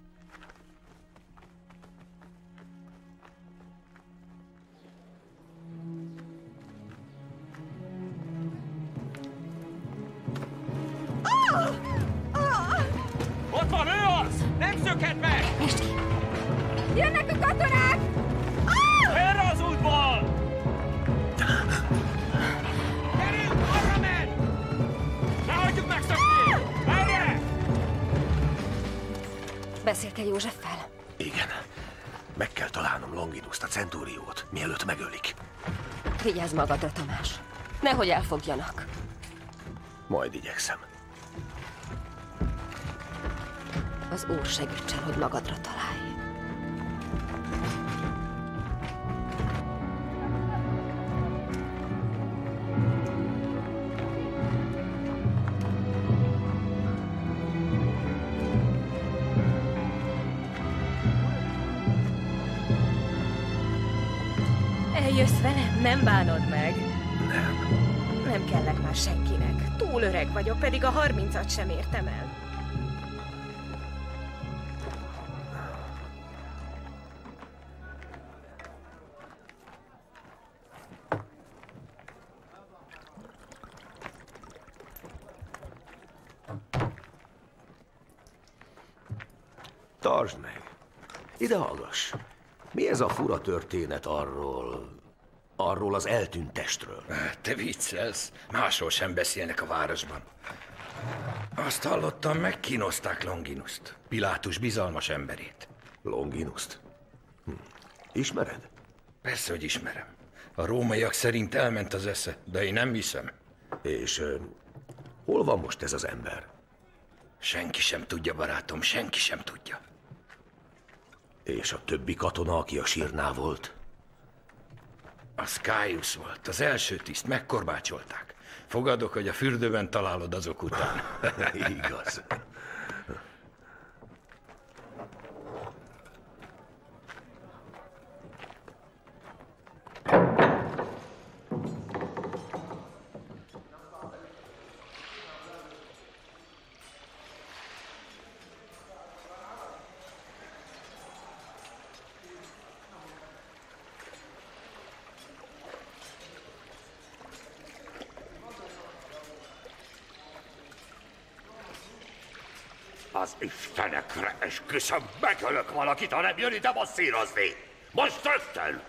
Ott van, ő az! Nem szökhet meg! Jönnek a katonák! Erre az útból! Gyerünk, arra menj! Ne hagyjuk megszökni! Erre! Beszéltél Józseffel? Igen. Meg kell találnom Longinuszt, a centúriót, mielőtt megölik. Vigyázz magadra, Tamás. Nehogy elfogjanak. Majd igyekszem. Az Úr segítsen, hogy magadra találj. Eljössz velem? Nem bánod meg? Nem. Nem kellek már senkinek. Túl öreg vagyok, pedig a harmincat sem értem el. Tartsd meg! Ide hallgass! Mi ez a fura történet arról... arról az eltűnt testről? Te viccelsz. Másról sem beszélnek a városban. Azt hallottam, megkínozták Longinust. Pilátus bizalmas emberét. Longinust? Hm. Ismered? Persze, hogy ismerem. A rómaiak szerint elment az esze, de én nem hiszem. És uh, hol van most ez az ember? Senki sem tudja, barátom, senki sem tudja. És a többi katona, aki a sírnál volt? Az Caius volt, az első tiszt, megkorbácsolták. Fogadok, hogy a fürdőben találod azok után. Igaz. Az istenekre esküszöm, megölök valakit, ha nem jön ide masszírozni. Most rögtön!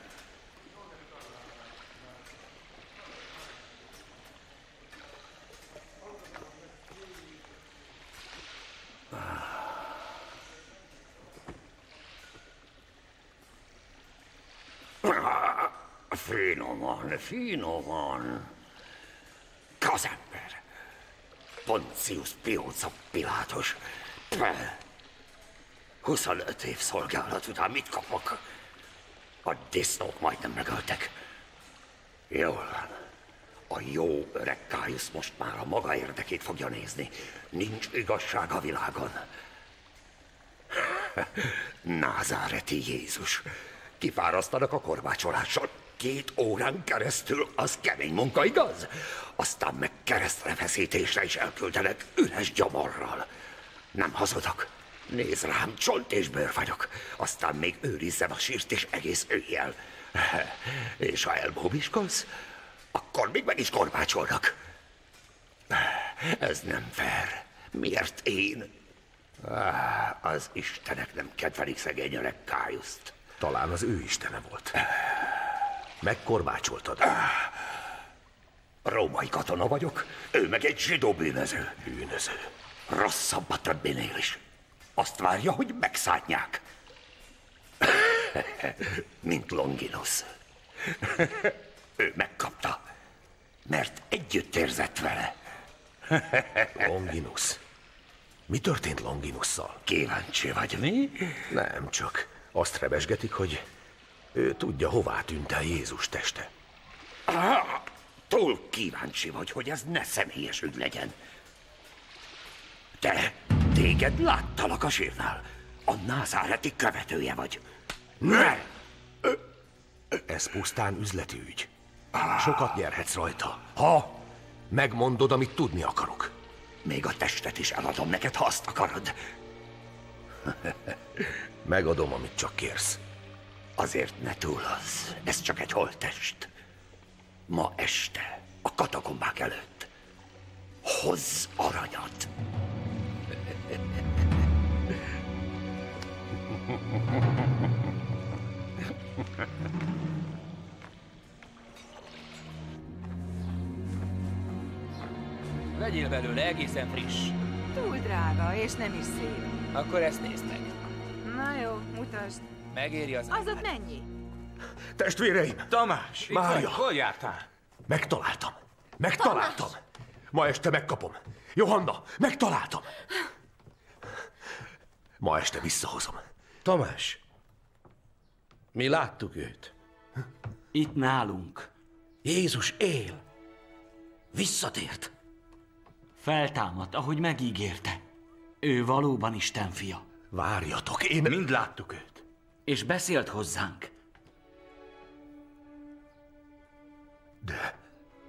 Finoman, finoman. Gazember. Poncius Pióca Pilátus. huszonöt év szolgálat után mit kapok? A disznók majdnem megöltek. Jól van. A jó öreg Kájusz most már a maga érdekét fogja nézni. Nincs igazság a világon. Názáreti Jézus. Kifárasztanak a korbácsolással. Két órán keresztül, az kemény munka, igaz? Aztán meg keresztre feszítésre is elküldenek üres gyomorral. Nem hazudok. Nézd rám, csolt és bőr vagyok. Aztán még őrizzem a sírt és egész őjjel. És ha elbóbiskolsz, akkor még meg is korbácsolnak. Ez nem fair. Miért én? Az istenek nem kedvelik szegény öreg Kájuszt. Talán az ő istene volt. Megkorbácsoltad. Római katona vagyok, ő meg egy zsidó bűnöző. Bűnöző. Rosszabb a többinél is. Azt várja, hogy megszádják. Mint Longinus. Ő megkapta, mert együtt érzett vele. Longinus. Mi történt Longinusszal? Kíváncsi vagy, mi? Nem, csak azt rebesgetik, hogy ő tudja, hová tűnt el Jézus teste. Ah, túl kíváncsi vagy, hogy ez ne személyes ügy legyen. Te, téged láttalak a sírnál. A názáreti követője vagy. Ne! Ez pusztán üzleti ügy. Sokat nyerhetsz rajta, ha megmondod, amit tudni akarok. Még a testet is eladom neked, ha azt akarod. Megadom, amit csak kérsz. Azért ne túlozz, ez csak egy holttest. Ma este, a katakombák előtt, hozz aranyat. Vegyél belőle, egészen friss. Túl drága, és nem is szép. Akkor ezt nézd meg. Na jó, mutasd. Megéri az Az ott mennyi? Testvéreim! Tamás! Mária! Hol jártál? Megtaláltam! Megtaláltam! Tamás. Ma este megkapom. Johanna, megtaláltam! Ma este visszahozom. Tamás, mi láttuk őt. Itt nálunk. Jézus él. Visszatért. Feltámadt, ahogy megígérte. Ő valóban Isten fia. Várjatok, én... Mind láttuk őt. És beszélt hozzánk. De...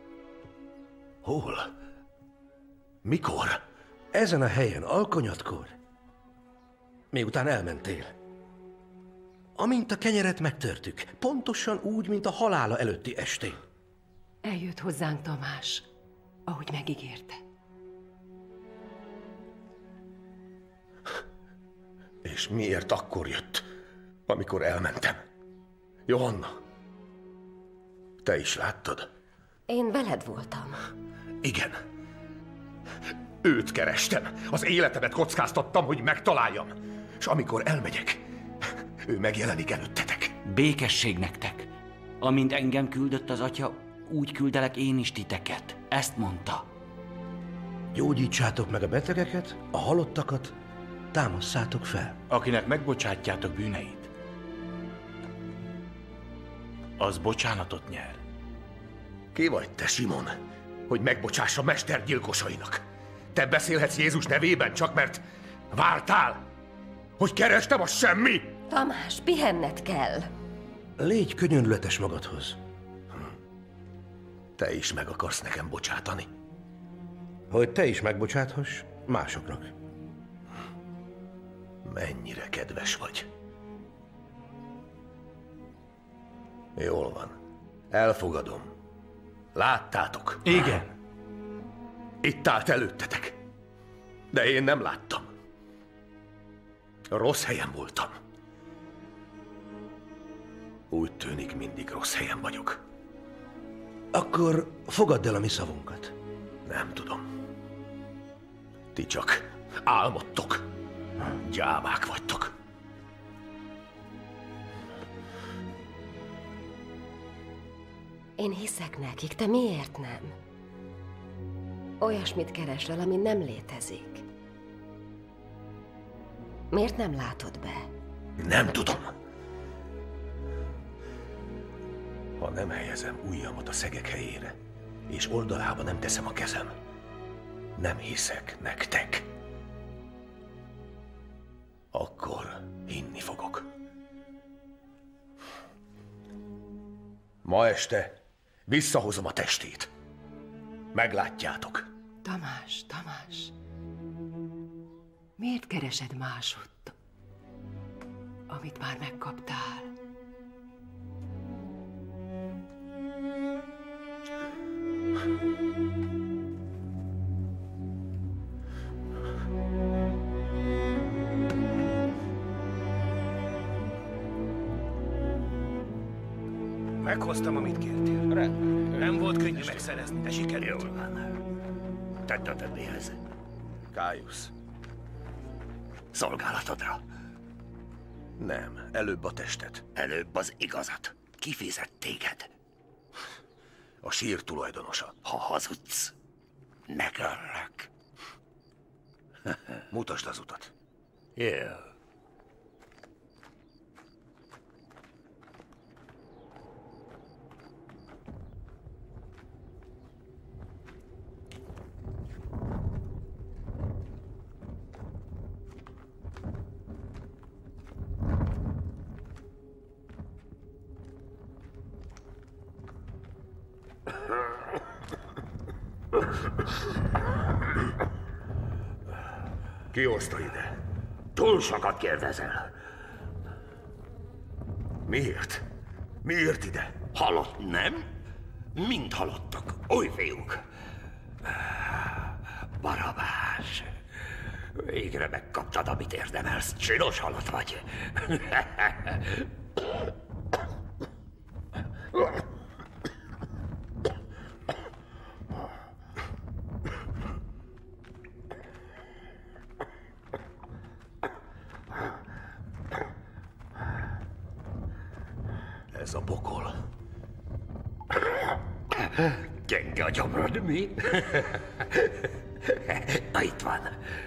Hol? Mikor? Ezen a helyen, alkonyatkor. Miután elmentél. Amint a kenyeret megtörtük, pontosan úgy, mint a halála előtti estén. Eljött hozzánk Tamás, ahogy megígérte. És miért akkor jött, amikor elmentem? Johanna, te is láttad? Én veled voltam. Igen. Őt kerestem. Az életemet kockáztattam, hogy megtaláljam. És amikor elmegyek, ő megjelenik előttetek. Békesség nektek. Amint engem küldött az atya, úgy küldelek én is titeket. Ezt mondta. Gyógyítsátok meg a betegeket, a halottakat, támasszátok fel. Akinek megbocsátjátok bűneit, az bocsánatot nyer. Ki vagy te, Simon, hogy megbocsássa mester gyilkosainak? Te beszélhetsz Jézus nevében, csak mert vártál? Hogy kerestem, az semmi? Tamás, pihenned kell. Légy könyörületes magadhoz. Te is meg akarsz nekem bocsátani? Hogy te is megbocsáthass másoknak. Mennyire kedves vagy. Jól van. Elfogadom. Láttátok? Igen. Itt állt előttetek. De én nem láttam. Rossz helyen voltam. Úgy tűnik, mindig rossz helyen vagyok. Akkor fogadd el a mi szavunkat. Nem tudom. Ti csak álmodtok. Gyávák vagytok. Én hiszek nekik, te miért nem? Olyasmit keresel, ami nem létezik. Miért nem látod be? Nem tudom. Ha nem helyezem ujjamat a szegek helyére, és oldalába nem teszem a kezem, nem hiszek nektek. Akkor hinni fogok. Ma este visszahozom a testét. Meglátjátok. Tamás, Tamás, miért keresed másodt, amit már megkaptál? Meghoztam, amit kértél. Rendben. Nem volt könnyű megszerezni, de sikerült. Jól van. Tedd a többihez. Kájusz. Szolgálatodra. Nem, előbb a testet. Előbb az igazat. Ki fizet téged? A sír tulajdonosa. Ha hazudsz, megöllek. Mutasd az utat. Jó. Ki hozta ide? Túl sokat kérdezel. Miért? Miért ide? Halott, nem? Mind halottak. Új fiúk. Barabás. Végre megkaptad, amit érdemelsz. Csinos halott vagy. Ez a pokol. Gyenge a gyomrod, mi? Na, itt van.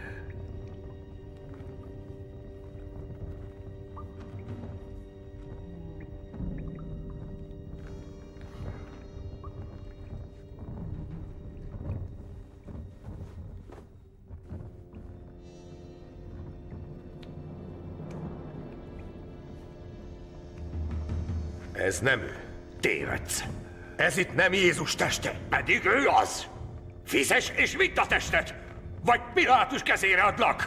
Ez nem ő. Tévedsz. Ez itt nem Jézus teste. Pedig ő az. Fizes és vidd a testet, vagy Pilátus kezére adlak.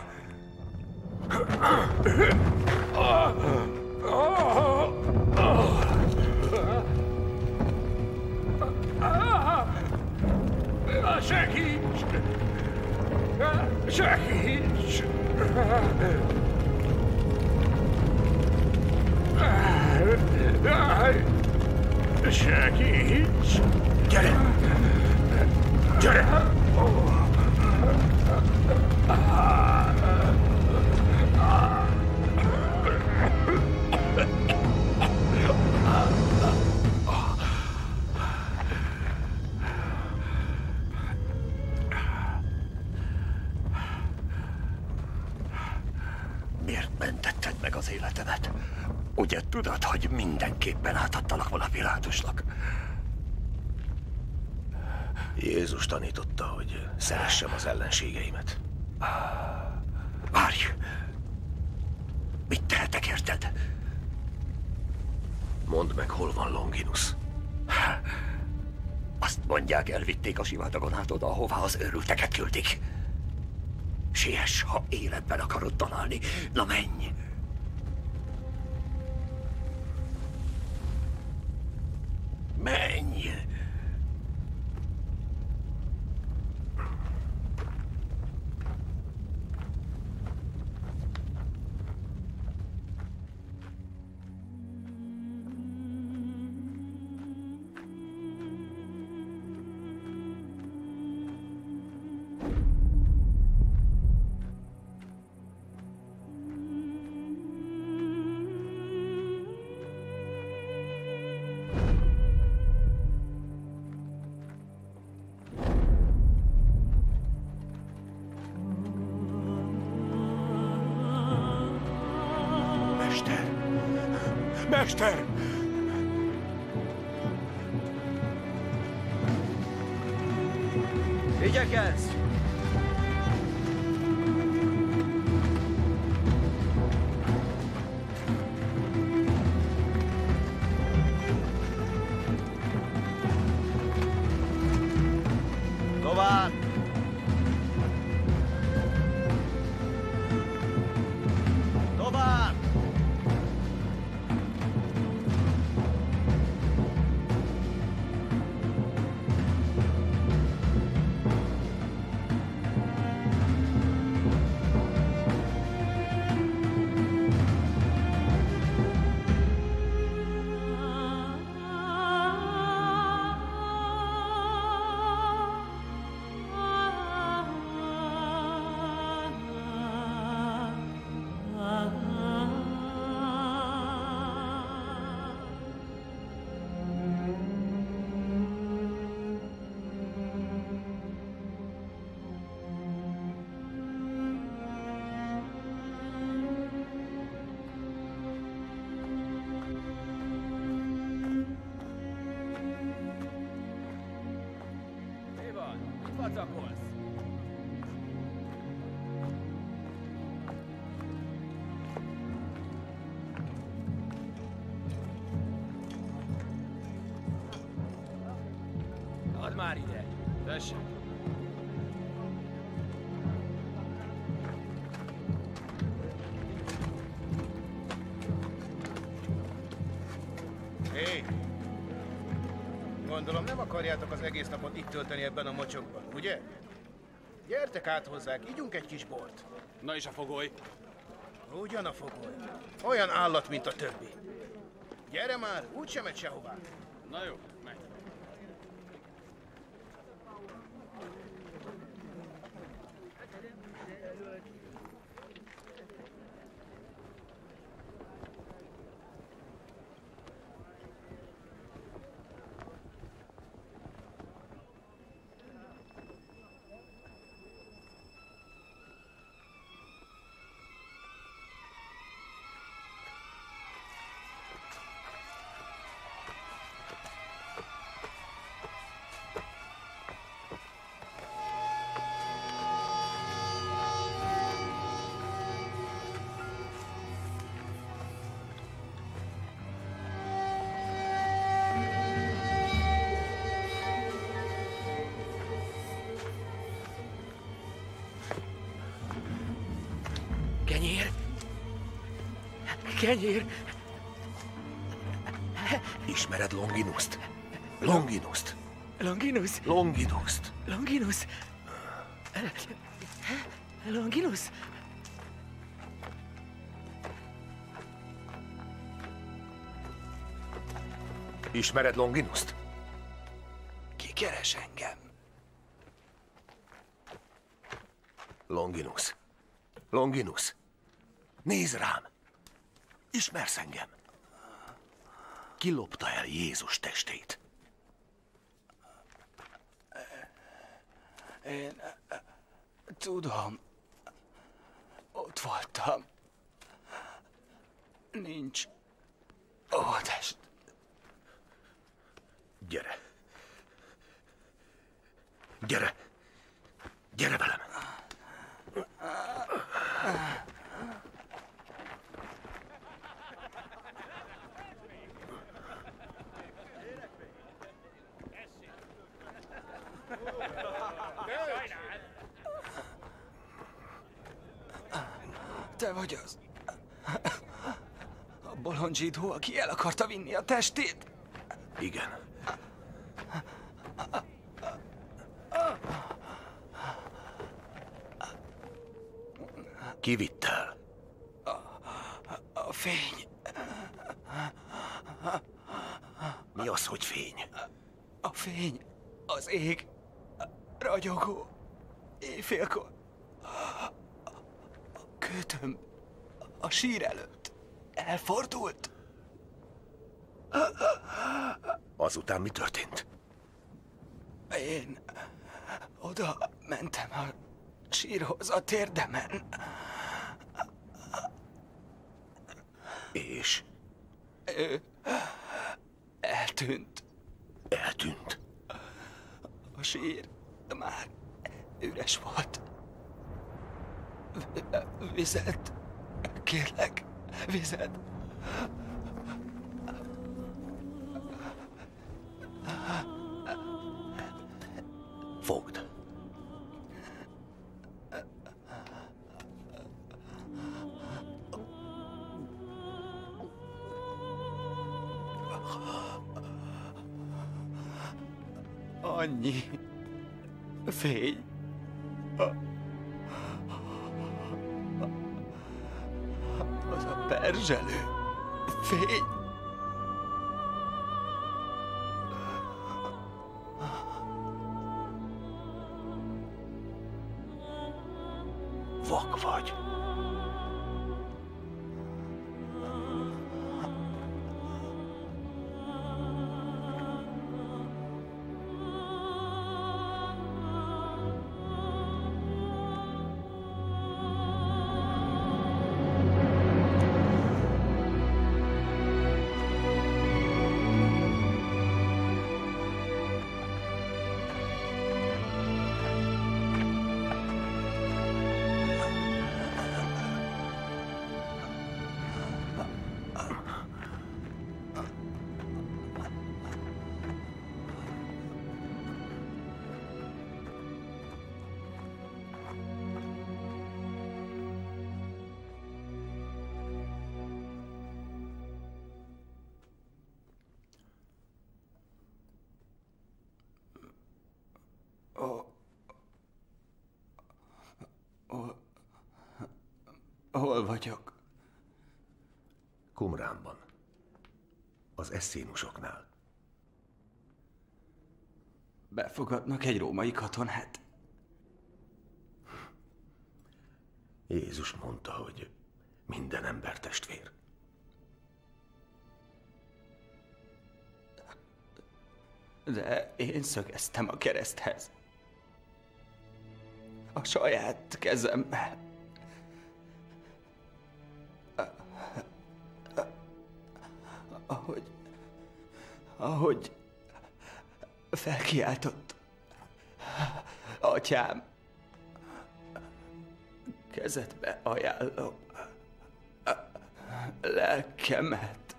Segíts! Segíts! Segíts! Gyere! Gyere! Miért mentetted meg az életemet? Ugye tudod, hogy mindenképpen átadtalak volna Pilátusnak? Jézus tanította, hogy szeressem az ellenségeimet. Várj! Mit tehetek érted? Mondd meg, hol van Longinus. Azt mondják, elvitték a sivatagon át oda, ahová az őrülteket küldik. Siess, ha életben akarod találni. Na menj! Menj! Mester! Igyekezz! Tovább! Tovább! Vacakolsz! Add már ide! Tessék! Hé! Gondolom nem akarjátok az egész napot itt tölteni ebben a mocsokban, ugye? Gyertek át hozzánk, ígyunk egy kis bort. Na és a fogoly? Ugyan a fogoly. Olyan állat, mint a többi. Gyere már, úgysem megy sehová. Na jó, megy. Kenyér! Kenyér! Ismered Longinust? Longinust? Longinus? Longinust. Longinus? Longinus? Ismered Longinust? Ki keres engem? Longinus. Longinus. Nézd rám! Ismersz engem? Ki lopta el Jézus testét? Én tudom. Ott voltam. Nincs óvodest. Gyere. Gyere. Gyere velem. Te vagy az... a bolond zsidó, aki el akarta vinni a testét? Igen. Ki vitt el? A, a fény. Mi az, hogy fény? A fény, az ég, ragyogó, éjfélkor. A kötöm a sír előtt elfordult. Azután mi történt? Én oda mentem a sírhoz a térdemen. És? Ő eltűnt. Eltűnt? A sír már üres volt. Vizet. Kérlek, vizet. Fogd. Annyi fény. Az a perzselő fény. Vak vagy. Hol vagyok? Qumránban. Az eszénusoknál. Befogadnak egy római katonát. Jézus mondta, hogy minden ember testvér. De én szögeztem a kereszthez. A saját kezemmel. Ahogy... Ahogy... felkiáltott. Atyám. Kezedbe ajánlom. Lelkemet.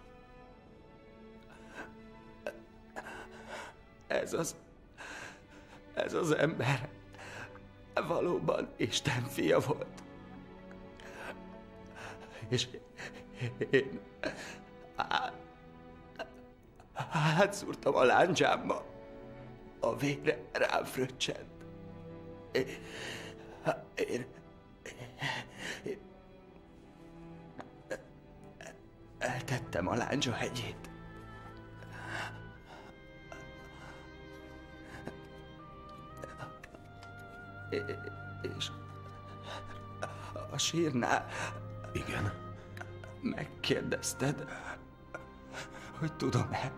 Ez az... Ez az ember valóban Isten fia volt. És én átszúrtam a láncsámba. A vére rám fröccsent. Én, én, én eltettem a láncsa hegyét. És a sírnál... Igen? Megkérdezted, hogy tudom-e?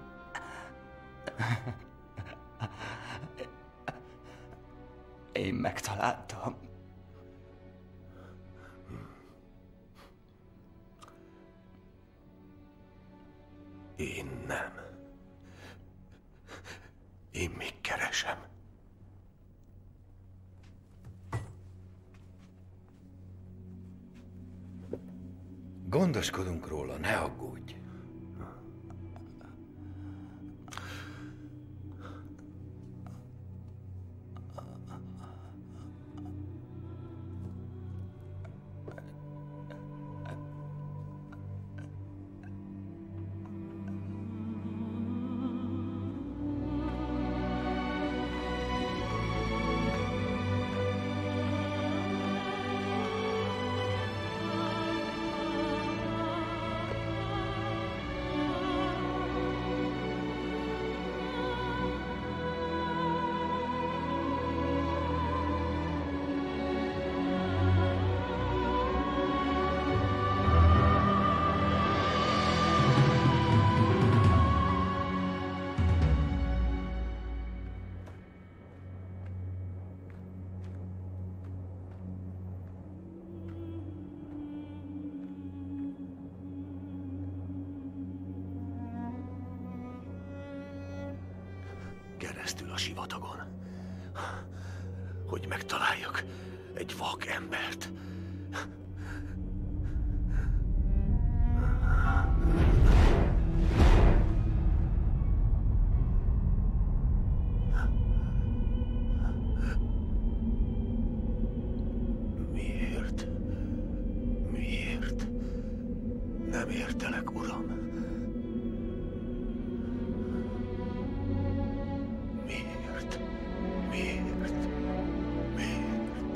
Én megtaláltam. Én nem. Én még keresem. Gondoskodunk róla, ne aggódj. keresztül a sivatagon, hogy megtaláljak egy vak embert. Miért? Miért? Nem értelek, Uram. Miért? Miért? Miért?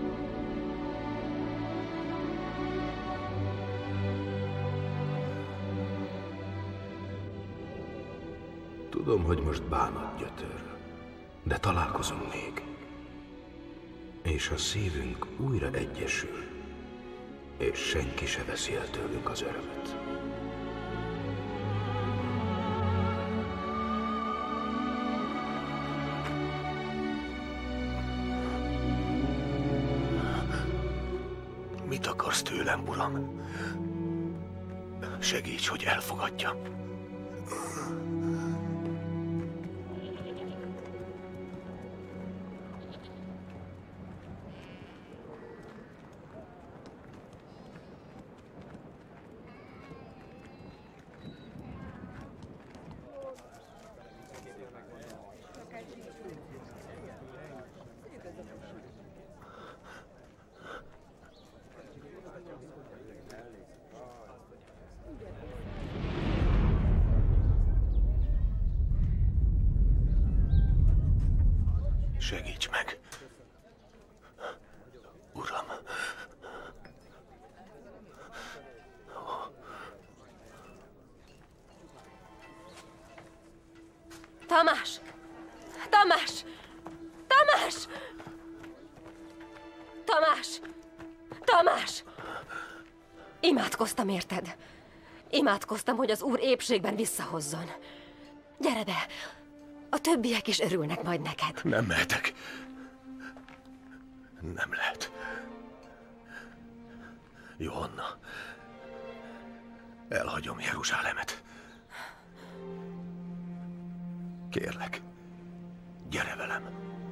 Tudom, hogy most bánat gyötör, de találkozunk még. És a szívünk újra egyesül, és senki se veszi el tőlünk az örömöt. Mit akarsz tőlem, Uram? Segíts, hogy elfogadjam. Segíts meg, Uram! Tamás! Tamás! Tamás! Tamás! Tamás! Imádkoztam érted. Imádkoztam, hogy az Úr épségben visszahozzon. Gyere be! A többiek is örülnek majd neked. Nem mehetek. Nem lehet. Johanna, elhagyom Jeruzsálemet. Kérlek, gyere velem.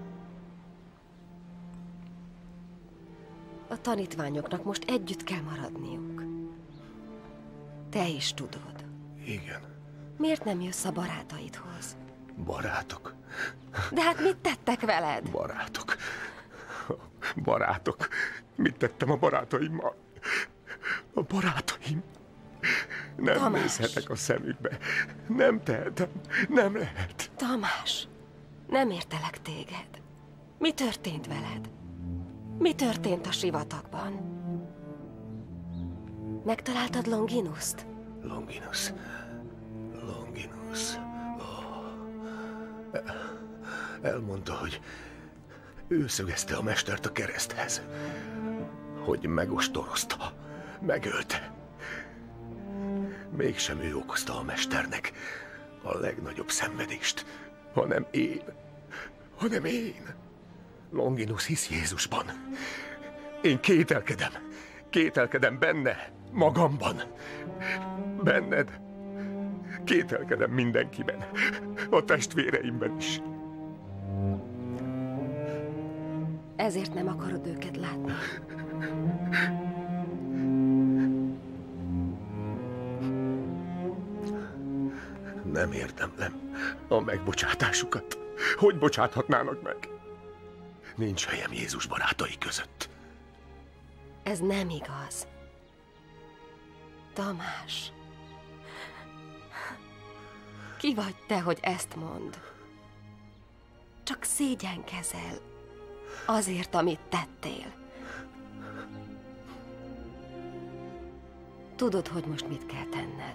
A tanítványoknak most együtt kell maradniuk. Te is tudod. Igen. Miért nem jössz a barátaidhoz? Barátok. De hát mit tettek veled? Barátok. Barátok. Mit tettem a barátaimmal? A barátaim. Nem Tamás. nézhetek a szemükbe. Nem tehetem. Nem lehet. Tamás, nem értelek téged. Mi történt veled? Mi történt a sivatagban? Megtaláltad Longinust? Longinus. Longinus. Elmondta, hogy ő szögezte a mestert a kereszthez. Hogy megostorozta, megölte. Mégsem ő okozta a mesternek a legnagyobb szenvedést, hanem én. Hanem én. Longinus hisz Jézusban. Én kételkedem. Kételkedem benne, magamban. Benned. Kételkedem mindenkiben. A testvéreimben is. Ezért nem akarod őket látni. Nem érdemlem a megbocsátásukat. Hogy bocsáthatnának meg? Nincs helyem Jézus barátai között. Ez nem igaz. Tamás. Ki vagy te, hogy ezt mondd? Csak szégyenkezel azért, amit tettél. Tudod, hogy most mit kell tenned.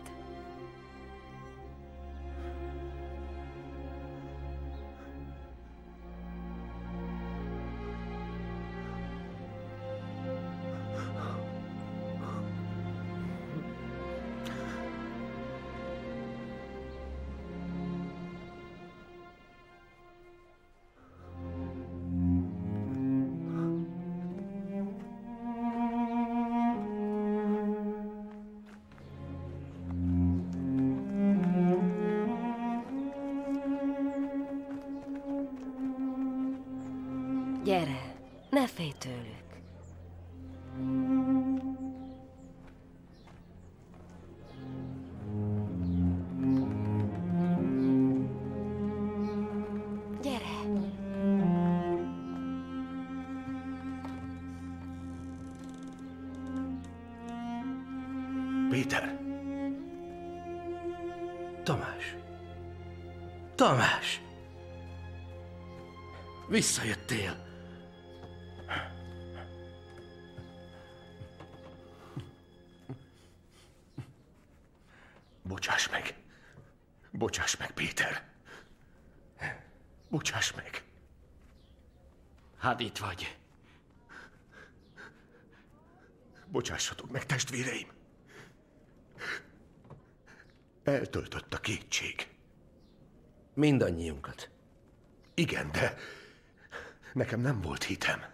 Gyere, ne félj tőlük. Péter! Tamás! Tamás! Visszajöttél! Bocsáss meg! Bocsáss meg, Péter! Bocsáss meg! Hát itt vagy. Bocsássatok meg, testvéreim! Eltöltött a kétség. Mindannyiunkat. Igen, de nekem nem volt hitem.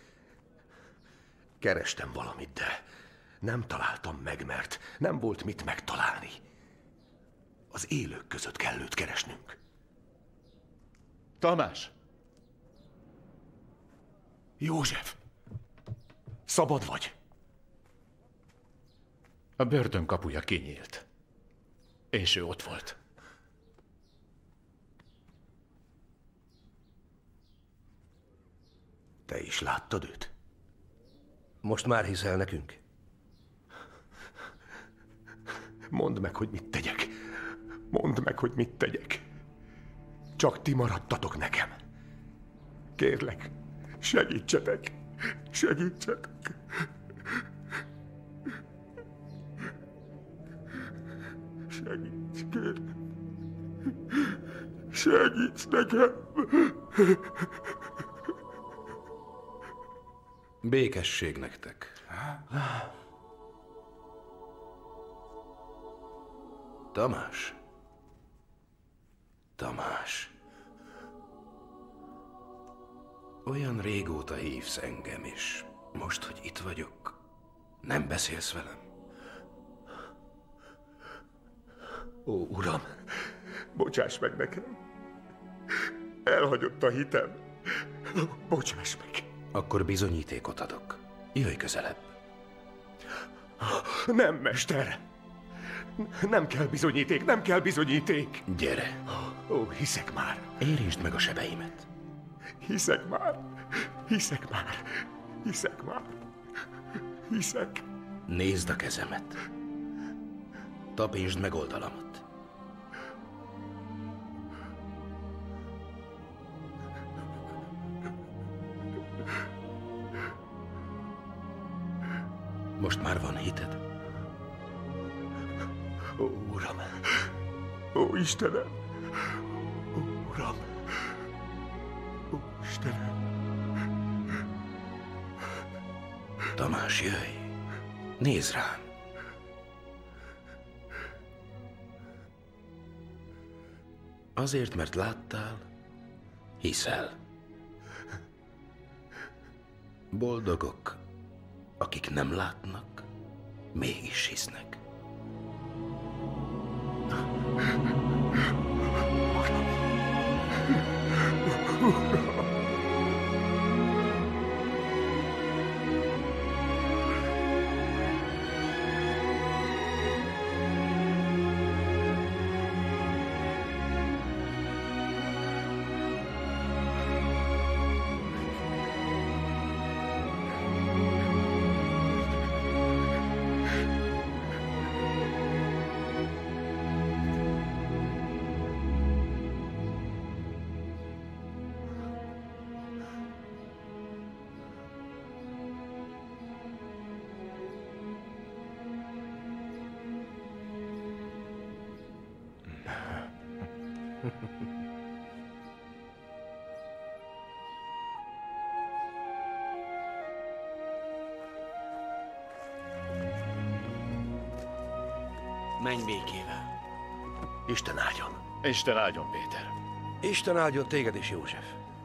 Kerestem valamit, de nem találtam meg, mert nem volt mit megtalálni. Az élők között kell őt keresnünk. Tamás! József! Szabad vagy? A börtön kapuja kinyílt. És ő ott volt. Te is láttad őt? Most már hiszel nekünk? Mondd meg, hogy mit tegyek. Mondd meg, hogy mit tegyek. Csak ti maradtatok nekem. Kérlek, segítsetek. Segítsetek. Segíts, kérlek. Segíts nekem. Békesség nektek. Tamás. Tamás. Olyan régóta hívsz engem, és most, hogy itt vagyok, nem beszélsz velem. Ó, Uram, bocsáss meg nekem. Elhagyott a hitem. Bocsáss meg. Akkor bizonyítékot adok. Jöjj közelebb. Nem, mester. Nem kell bizonyíték, nem kell bizonyíték. Gyere. Ó, hiszek már. Érintsd meg a sebeimet. Hiszek már. Hiszek már. Hiszek már. Hiszek. Nézd a kezemet. Tapintsd meg oldalamat. Most már van hited? Ó, Uram! Ó, Istenem! Ó, Uram! Ó, Istenem! Tamás, jöjj! Nézd rám! Azért, mert láttál, hiszel. Boldogok, akik nem látnak, mégis hisznek. Menj békével. Isten áldjon. Isten áldjon, Péter. Isten áldjon téged is, József.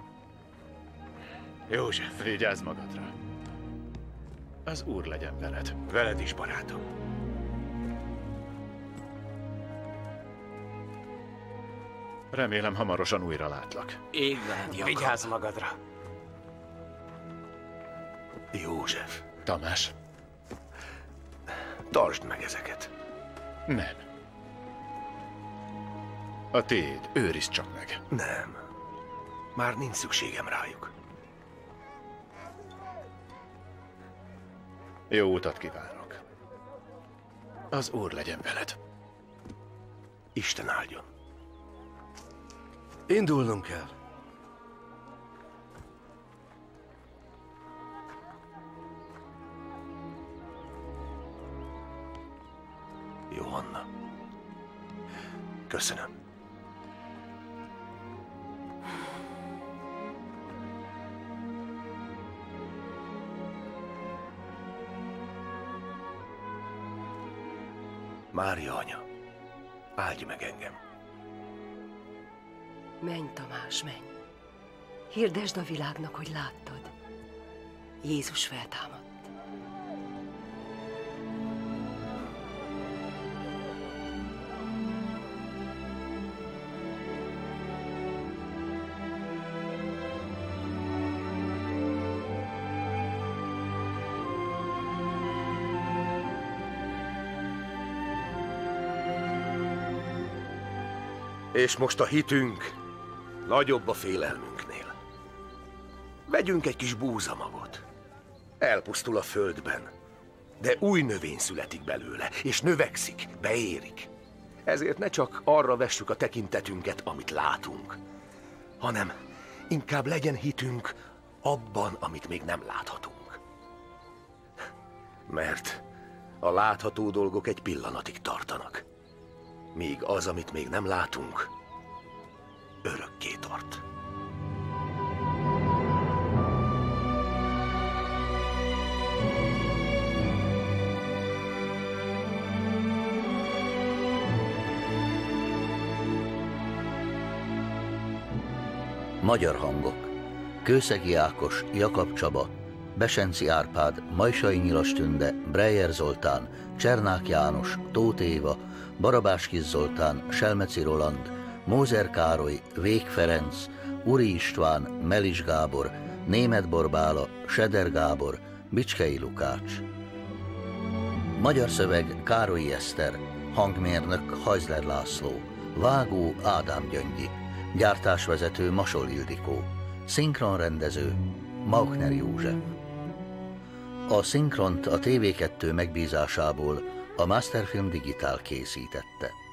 József, vigyázz magadra. Az Úr legyen veled. Veled is, barátom. Remélem, hamarosan újra látlak. Ég veled, Jakab. Vigyázz magadra. József. Tamás. Tartsd meg ezeket. Nem. A tiéd, őrizd csak meg. Nem. Már nincs szükségem rájuk. Jó utat kívánok. Az Úr legyen veled. Isten áldjon. Indulnunk kell. Johanna. Köszönöm. Mária anya, áldj meg engem. Menj, Tamás, menj. Hirdesd a világnak, hogy láttad. Jézus feltámadt. És most a hitünk nagyobb a félelmünknél. Vegyünk egy kis búzamagot. Elpusztul a földben, de új növény születik belőle, és növekszik, beérik. Ezért ne csak arra vessük a tekintetünket, amit látunk, hanem inkább legyen hitünk abban, amit még nem láthatunk. Mert a látható dolgok egy pillanatig tartanak, míg az, amit még nem látunk, örökké tart. Magyar hangok. Kőszegi Ákos, Jakab Csaba, Besenci Árpád, Majsai Nyilas Tünde, Breyer Zoltán, Csernák János, Tóth Éva, Barabás Kis Zoltán, Selmeci Roland, Mózer Károly, Vég Ferenc, Uri István, Melis Gábor, Németh Borbála, Seder Gábor, Bicskei Lukács. Magyar szöveg Károlyi Eszter, hangmérnök Hajzler László, vágó Ádám Gyöngyi, gyártásvezető Masol Ildikó, szinkronrendező Maukner József. A szinkront a té vé kettő megbízásából a Masterfilm Digitál készítette.